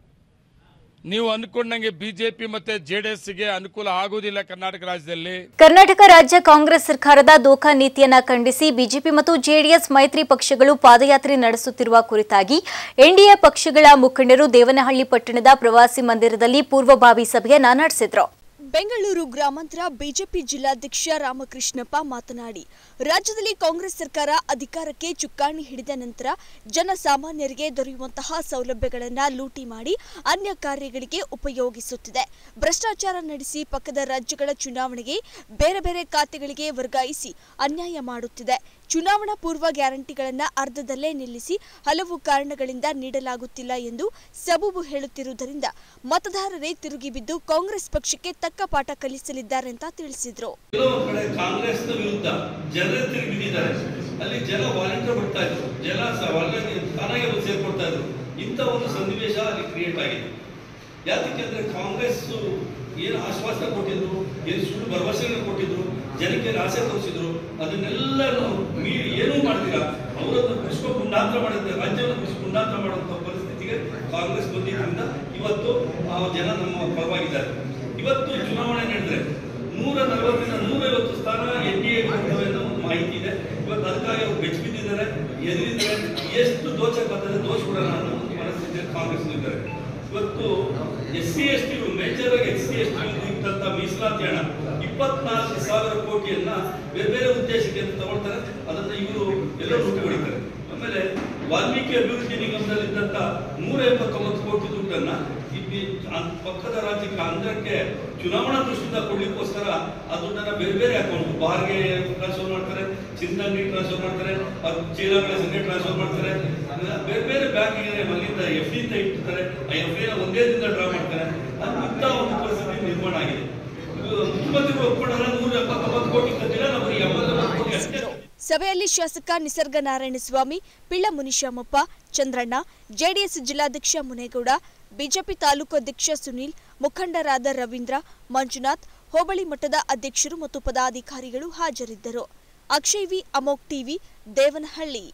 ನೀವು ಅನ್ಕೊಂಡಂಗೆ ಬಿಜೆಪಿ ಮತ್ತೆ ಜೆಡಿಎಸ್ಗೆ ಅನುಕೂಲ ಆಗುವುದಿಲ್ಲ ಕರ್ನಾಟಕ ರಾಜ್ಯದಲ್ಲಿ. ಕರ್ನಾಟಕ ರಾಜ್ಯ ಕಾಂಗ್ರೆಸ್ ಸರ್ಕಾರದ ದೋಖಾ ನೀತಿಯನ್ನ ಖಂಡಿಸಿ ಬಿಜೆಪಿ ಮತ್ತು ಜೆಡಿಎಸ್ ಮೈತ್ರಿ ಪಕ್ಷಗಳು ಪಾದಯಾತ್ರೆ ನಡೆಸುತ್ತಿರುವ ಕುರಿತಾಗಿ ಎನ್ಡಿಎ ಪಕ್ಷಗಳ ಮುಖಂಡರು ದೇವನಹಳ್ಳಿ ಪಟ್ಟಣದ ಪ್ರವಾಸಿ ಮಂದಿರದಲ್ಲಿ ಪೂರ್ವಭಾವಿ ಸಭೆಯನ್ನ ನಡೆಸಿದರು. ಬೆಂಗಳೂರು ಗ್ರಾಮಾಂತರ ಬಿಜೆಪಿ ಜಿಲ್ಲಾಧ್ಯಕ್ಷ ರಾಮಕೃಷ್ಣಪ್ಪ ಮಾತನಾಡಿ, ರಾಜ್ಯದಲ್ಲಿ ಕಾಂಗ್ರೆಸ್ ಸರ್ಕಾರ ಅಧಿಕಾರಕ್ಕೆ ಚುಕ್ಕಾಣಿ ಹಿಡಿದ ನಂತರ ಜನಸಾಮಾನ್ಯರಿಗೆ ದೊರೆಯುವಂತಹ ಸೌಲಭ್ಯಗಳನ್ನು ಲೂಟಿ ಮಾಡಿ ಅನ್ಯ ಕಾರ್ಯಗಳಿಗೆ ಉಪಯೋಗಿಸುತ್ತಿದೆ. ಭ್ರಷ್ಟಾಚಾರ ನಡೆಸಿ ಪಕ್ಕದ ರಾಜ್ಯಗಳ ಚುನಾವಣೆಗೆ ಬೇರೆ ಬೇರೆ ಖಾತೆಗಳಿಗೆ ವರ್ಗಾಯಿಸಿ ಅನ್ಯಾಯ ಮಾಡುತ್ತಿದೆ. ಚುನಾವಣಾ ಪೂರ್ವ ಗ್ಯಾರಂಟಿಗಳನ್ನು ಅರ್ಧದಲ್ಲೇ ನಿಲ್ಲಿಸಿ ಹಲವು ಕಾರಣಗಳಿಂದ ನೀಡಲಾಗುತ್ತಿಲ್ಲ ಎಂದು ಸಬೂಬು ಹೇಳುತ್ತಿರುವುದರಿಂದ ಮತದಾರರೇ ತಿರುಗಿ ಬಿದ್ದು ಕಾಂಗ್ರೆಸ್ ಪಕ್ಷಕ್ಕೆ ತಕ್ಕ ಪಾಠ ಕಲಿಸಲಿದ್ದಾರೆ ಅಂತ ತಿಳಿಸಿದ್ರು. ಕಾಂಗ್ರೆಸ್ನ ವಿರುದ್ಧ ಜನರೇ ತಿರುಗಿದ್ದಾರೆ. ಅಲ್ಲಿ ಜನ ವಾಲಂಟಿಯರ್ ಬರ್ತಾ ಇದ್ರು, ಜನ ತಾನಾಗೆ ಸೇರ್ಕೊಡ್ತಾ ಇದ್ರು. ಇಂಥ ಒಂದು ಸನ್ನಿವೇಶ ಅಲ್ಲಿ ಕ್ರಿಯೇಟ್ ಆಗಿದೆ. ಯಾಕೆ ಅಂದ್ರೆ ಕಾಂಗ್ರೆಸ್ ಏನು ಆಶ್ವಾಸನೆ ಕೊಟ್ಟಿದ್ರು, ಏನು ಸುಳ್ಳು ಭರವಸೆಗಳನ್ನು ಕೊಟ್ಟಿದ್ರು, ಜನಕ್ಕೆ ಆಸೆ ತೋರಿಸಿದ್ರು, ಅದನ್ನೆಲ್ಲ ಮೀರಿ ಏನೂ ಮಾಡ್ತೀರಾ ಅವರನ್ನು ವಿಶ್ವ ಗುಂಡಾಂತರ ಮಾಡಿದ್ರೆ ರಾಜ್ಯವನ್ನು ವಿಶ್ವ ಗುಂಡಾಂತರ ಮಾಡುವಂತಹ ಪರಿಸ್ಥಿತಿಗೆ ಕಾಂಗ್ರೆಸ್ ಬಂದಿದ್ದರಿಂದ ಇವತ್ತು ಆ ಜನ ನಮ್ಮ ಪರವಾಗಿದ್ದಾರೆ. ಇವತ್ತು ಚುನಾವಣೆ ನಡೆದ್ರೆ ನೂರ ನಲವತ್ತರಿಂದ ನೂರೈವತ್ತು ಸ್ಥಾನ ಎನ್ ಡಿ ಎ ಬರ್ತವೆ ಅನ್ನೋ ಮಾಹಿತಿ ಇದೆ. ಇವತ್ತು ಅದಕ್ಕಾಗಿ ಅವರು ಬೆಚ್ಚ ಬಿದ್ದಿದ್ದಾರೆ, ಎದುರಿದ್ದಾರೆ. ಎಷ್ಟು ದೋಚಕ್ಕಾದರೆ ದೋಷಗಳನ್ನ ಅನ್ನೋ ಒಂದು ಮನಸ್ಥಿತಿಯಲ್ಲಿ ಕಾಂಗ್ರೆಸ್ ಇದ್ದಾರೆ. ಇವತ್ತು S C S T major ಆಗಿ ಎಸ್ ಸಿ ಎಸ್ ಟಿ ಇದ್ದಂತ ಮೀಸಲಾತಿ ಹಣ ಇಪ್ಪತ್ನಾಲ್ಕು ಸಾವಿರ ಕೋಟಿಯನ್ನ ಬೇರೆ ಬೇರೆ ಉದ್ದೇಶಕ್ಕೆ ಅಂತ ತಗೊಳ್ತಾರೆ. ಅದನ್ನ ಇವರು ಎಲ್ಲರೂ ಲೂಟಿ ಹೊಡಿತಾರೆ. ಆಮೇಲೆ ವಾಲ್ಮೀಕಿ ಅಭಿವೃದ್ಧಿ ನಿಗಮದಲ್ಲಿ ಇದ್ದಂತ ನೂರ ಎಂಬತ್ತೊಂಬತ್ತು ಕೋಟಿ ದುಡ್ಡನ್ನ ಪಕ್ಕದ ರಾಜ್ಯಕ್ಕೆ ಆಂಧ್ರಕ್ಕೆ ಚುನಾವಣಾ ದೃಷ್ಟಿಯಿಂದ ಕೊಡ್ಲಿಕ್ಕೋಸ್ಕರ ಆ ದುಡ್ಡನ್ನ ಬೇರೆ ಬೇರೆ ಅಕೌಂಟ್ ಬಾರ್ಗೆ ಟ್ರಾನ್ಸ್ಫರ್ ಮಾಡ್ತಾರೆ, ಚಿನ್ನಂಗಡಿ ಟ್ರಾನ್ಸ್ಫರ್ ಮಾಡ್ತಾರೆ, ಚೀಲಗಳ ಸಂಖ್ಯೆ ಟ್ರಾನ್ಸ್ಫರ್ ಮಾಡ್ತಾರೆ, ಬೇರೆ ಬೇರೆ ಬ್ಯಾಂಕಿಗೆ ಅಲ್ಲಿಂದ ಎಫ್ ಡಿ ಅಂತ ಇಟ್ಟಿರ್ತಾರೆ. ಆ ಎಫ್ ಡಿ ನ ಒಂದೇ ದಿನ ಡ್ರಾ ಮಾಡ್ತಾರೆ. ಅಂತ ಒಂದು ಪರಿಸ್ಥಿತಿ ನಿರ್ಮಾಣ ಆಗಿದೆ. ಮುಖ್ಯಮಂತ್ರಿಗಳು ಒಪ್ಕೊಂಡಾಗ ನೂರ ಎಪ್ಪತ್ತೊಂಬತ್ತು ಕೋಟಿ ಕಟ್ಟಿಲ್ಲ, ನಮಗೆ ಎಂಬತ್ತೊಂಬತ್ತು ಕೋಟಿ ಅಷ್ಟೇ. ಸಭೆಯಲ್ಲಿ ಶಾಸಕ ನಿಸರ್ಗ ನಾರಾಯಣಸ್ವಾಮಿ, ಪಿಳ್ಳ ಮುನಿಶಾಮಪ್ಪ, ಚಂದ್ರಣ್ಣ, ಜೆಡಿಎಸ್ ಜಿಲ್ಲಾಧ್ಯಕ್ಷ ಮುನೇಗೌಡ, ಬಿಜೆಪಿ ತಾಲೂಕು ಅಧ್ಯಕ್ಷ ಸುನೀಲ್, ಮುಖಂಡರಾದ ರವೀಂದ್ರ, ಮಂಜುನಾಥ್, ಹೋಬಳಿ ಮಟ್ಟದ ಅಧ್ಯಕ್ಷರು ಮತ್ತು ಪದಾಧಿಕಾರಿಗಳು ಹಾಜರಿದ್ದರು. Akshay V, Amogh TV, Devanahalli.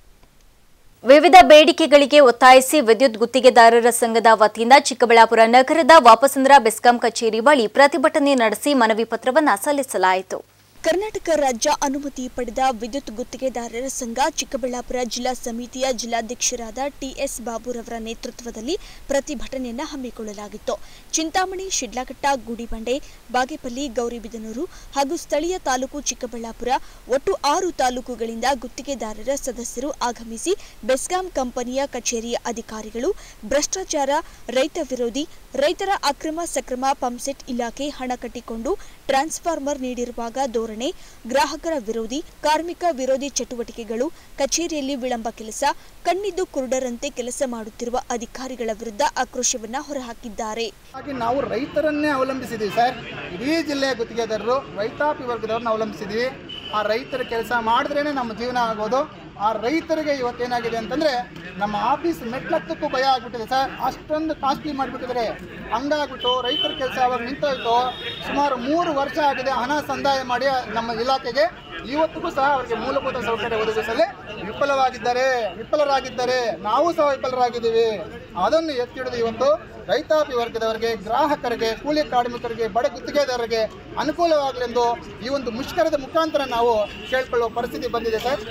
ವಿವಿಧ ಬೇಡಿಕೆಗಳಿಗೆ ಒತ್ತಾಯಿಸಿ ವಿದ್ಯುತ್ ಗುತ್ತಿಗೆದಾರರ ಸಂಘದ ವತಿಯಿಂದ ಚಿಕ್ಕಬಳ್ಳಾಪುರ ನಗರದ ವಾಪಸಂದ್ರ ಬೆಸ್ಕಾಂ ಕಚೇರಿ ಬಳಿ ಪ್ರತಿಭಟನೆ ನಡೆಸಿ ಮನವಿ ಪತ್ರವನ್ನು ಸಲ್ಲಿಸಲಾಯಿತು. ಕರ್ನಾಟಕ ರಾಜ್ಯ ಅನುಮತಿ ಪಡೆದ ವಿದ್ಯುತ್ ಗುತ್ತಿಗೆದಾರರ ಸಂಘ ಚಿಕ್ಕಬಳ್ಳಾಪುರ ಜಿಲ್ಲಾ ಸಮಿತಿಯ ಜಿಲ್ಲಾಧ್ಯಕ್ಷರಾದ ಟಿಎಸ್ ಬಾಬುರವರ ನೇತೃತ್ವದಲ್ಲಿ ಪ್ರತಿಭಟನೆಯನ್ನು ಹಮ್ಮಿಕೊಳ್ಳಲಾಗಿತ್ತು. ಚಿಂತಾಮಣಿ, ಶಿಡ್ಲಘಟ್ಟ, ಗುಡಿಬಂಡೆ, ಬಾಗೇಪಲ್ಲಿ, ಗೌರಿಬಿದನೂರು ಹಾಗೂ ಸ್ಥಳೀಯ ತಾಲೂಕು ಚಿಕ್ಕಬಳ್ಳಾಪುರ ಒಟ್ಟು ಆರು ತಾಲೂಕುಗಳಿಂದ ಗುತ್ತಿಗೆದಾರರ ಸದಸ್ಯರು ಆಗಮಿಸಿ ಬೆಸ್ಕಾಂ ಕಂಪನಿಯ ಕಚೇರಿಯ ಅಧಿಕಾರಿಗಳು ಭ್ರಷ್ಟಾಚಾರ, ರೈತ ವಿರೋಧಿ, ರೈತರ ಅಕ್ರಮ ಸಕ್ರಮ, ಪಂಪ್ಸೆಟ್ ಇಲಾಖೆ ಹಣ ಕಟ್ಟಿಕೊಂಡು ಟ್ರಾನ್ಸ್ಫಾರ್ಮರ್ ನೀಡಿರುವಾಗ ಧೋರಣೆ, ಗ್ರಾಹಕರ ವಿರೋಧಿ, ಕಾರ್ಮಿಕ ವಿರೋಧಿ ಚಟುವಟಿಕೆಗಳು, ಕಚೇರಿಯಲ್ಲಿ ವಿಳಂಬ ಕೆಲಸ, ಕಣ್ಣಿದ್ದು ಕುರುಡರಂತೆ ಕೆಲಸ ಮಾಡುತ್ತಿರುವ ಅಧಿಕಾರಿಗಳ ವಿರುದ್ಧ ಆಕ್ರೋಶವನ್ನ ಹೊರಹಾಕಿದ್ದಾರೆ. ಹಾಗೆ ನಾವು ರೈತರನ್ನೇ ಅವಲಂಬಿಸಿದ್ದೀವಿ ಸರ್. ಇಡೀ ಜಿಲ್ಲೆಯ ಗುತ್ತಿಗೆದಾರರು ರೈತಾಪಿ ವರ್ಗದವ್ರನ್ನ ಅವಲಂಬಿಸಿದ್ದೀವಿ. ಆ ರೈತರ ಕೆಲಸ ಮಾಡಿದ್ರೇನೆ ನಮ್ಮ ಜೀವನ ಆಗೋದು. ಆ ರೈತರಿಗೆ ಇವತ್ತೇನಾಗಿದೆ ಅಂತಂದರೆ ನಮ್ಮ ಆಫೀಸ್ ಮೆಟ್ಲತ್ತಕ್ಕೂ ಭಯ ಆಗಿಬಿಟ್ಟಿದೆ ಸರ್. ಅಷ್ಟೊಂದು ಕಾಸ್ಟ್ಲಿ ಮಾಡಿಬಿಟ್ಟಿದ್ದಾರೆ. ಹಂಗಾಗ್ಬಿಟ್ಟು ರೈತರ ಕೆಲಸ ಅವಾಗ ನಿಂತೋಯ್ತು. ಸುಮಾರು ಮೂರು ವರ್ಷ ಆಗಿದೆ ಹಣ ಸಂದಾಯ ಮಾಡಿ ನಮ್ಮ ಇಲಾಖೆಗೆ. ಇವತ್ತಿಗೂ ಸಹ ಅವರಿಗೆ ಮೂಲಭೂತ ಸೌಕರ್ಯ ಒದಗಿಸಲು ವಿಫಲವಾಗಿದ್ದಾರೆ ವಿಫಲರಾಗಿದ್ದಾರೆ ನಾವು ಸಹ ವಿಫಲರಾಗಿದ್ದೀವಿ. ಅದನ್ನು ಎತ್ತಿಡಿದು ಇವತ್ತು ರೈತಾಪಿ ವರ್ಗದವರಿಗೆ, ಗ್ರಾಹಕರಿಗೆ, ಕೂಲಿ ಕಾರ್ಮಿಕರಿಗೆ, ಬಡ ಗುತ್ತಿಗೆದಾರರಿಗೆ ಅನುಕೂಲವಾಗಲೆಂದು ಈ ಒಂದು ಮುಷ್ಕರದ ಮುಖಾಂತರ ನಾವು ಕೇಳ್ಕೊಳ್ಳುವ ಪರಿಸ್ಥಿತಿ ಬಂದಿದೆ ಸರ್.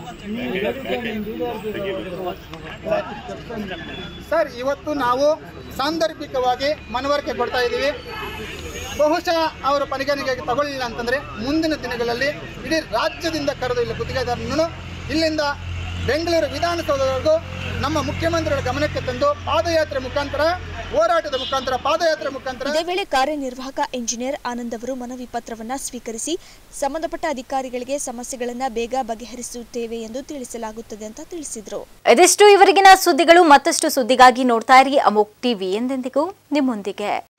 ಸರ್ ಇವತ್ತು ನಾವು ಸಾಂದರ್ಭಿಕವಾಗಿ ಮನವರಿಕೆ ಕೊಡ್ತಾ ಇದ್ದೀವಿ. ಬಹುಶಃ ಅವರ ಪರಿಗಣನೆಗೆ ತಗೊಳ್ಳಿಲ್ಲ ಅಂತಂದರೆ ಮುಂದಿನ ದಿನಗಳಲ್ಲಿ ಇಡೀ ರಾಜ್ಯದಿಂದ ಕರೆದು ಇಲ್ಲಿ ಗುತ್ತಿಗೆದಾರನನ್ನು ಇಲ್ಲಿಂದ ಬೆಂಗಳೂರು ವಿಧಾನಸೌಧವರೆಗೂ ನಮ್ಮ ಮುಖ್ಯಮಂತ್ರಿಗಳ ಗಮನಕ್ಕೆ ತಂದು ಪಾದಯಾತ್ರೆ ಮುಖಾಂತರ, ಹೋರಾಟದ ಮುಖಾಂತರ, ಪಾದಯಾತ್ರೆ ಮುಖಾಂತರ. ಇದೇ ವೇಳೆ ಕಾರ್ಯನಿರ್ವಾಹಕ ಇಂಜಿನಿಯರ್ ಆನಂದ್ ಅವರು ಮನವಿ ಪತ್ರವನ್ನು ಸ್ವೀಕರಿಸಿ ಸಂಬಂಧಪಟ್ಟ ಅಧಿಕಾರಿಗಳಿಗೆ ಸಮಸ್ಯೆಗಳನ್ನು ಬೇಗ ಬಗೆಹರಿಸುತ್ತೇವೆ ಎಂದು ತಿಳಿಸಲಾಗುತ್ತದೆ ಅಂತ ತಿಳಿಸಿದರು. ಇದಿಷ್ಟು ಇವರೆಗಿನ ಸುದ್ದಿಗಳು. ಮತ್ತಷ್ಟು ಸುದ್ದಿಗಾಗಿ ನೋಡ್ತಾ ಇರಿ ಅಮೋಕ್ ಟಿವಿ, ಎಂದೆಂದಿಗೂ ನಿಮ್ಮೊಂದಿಗೆ.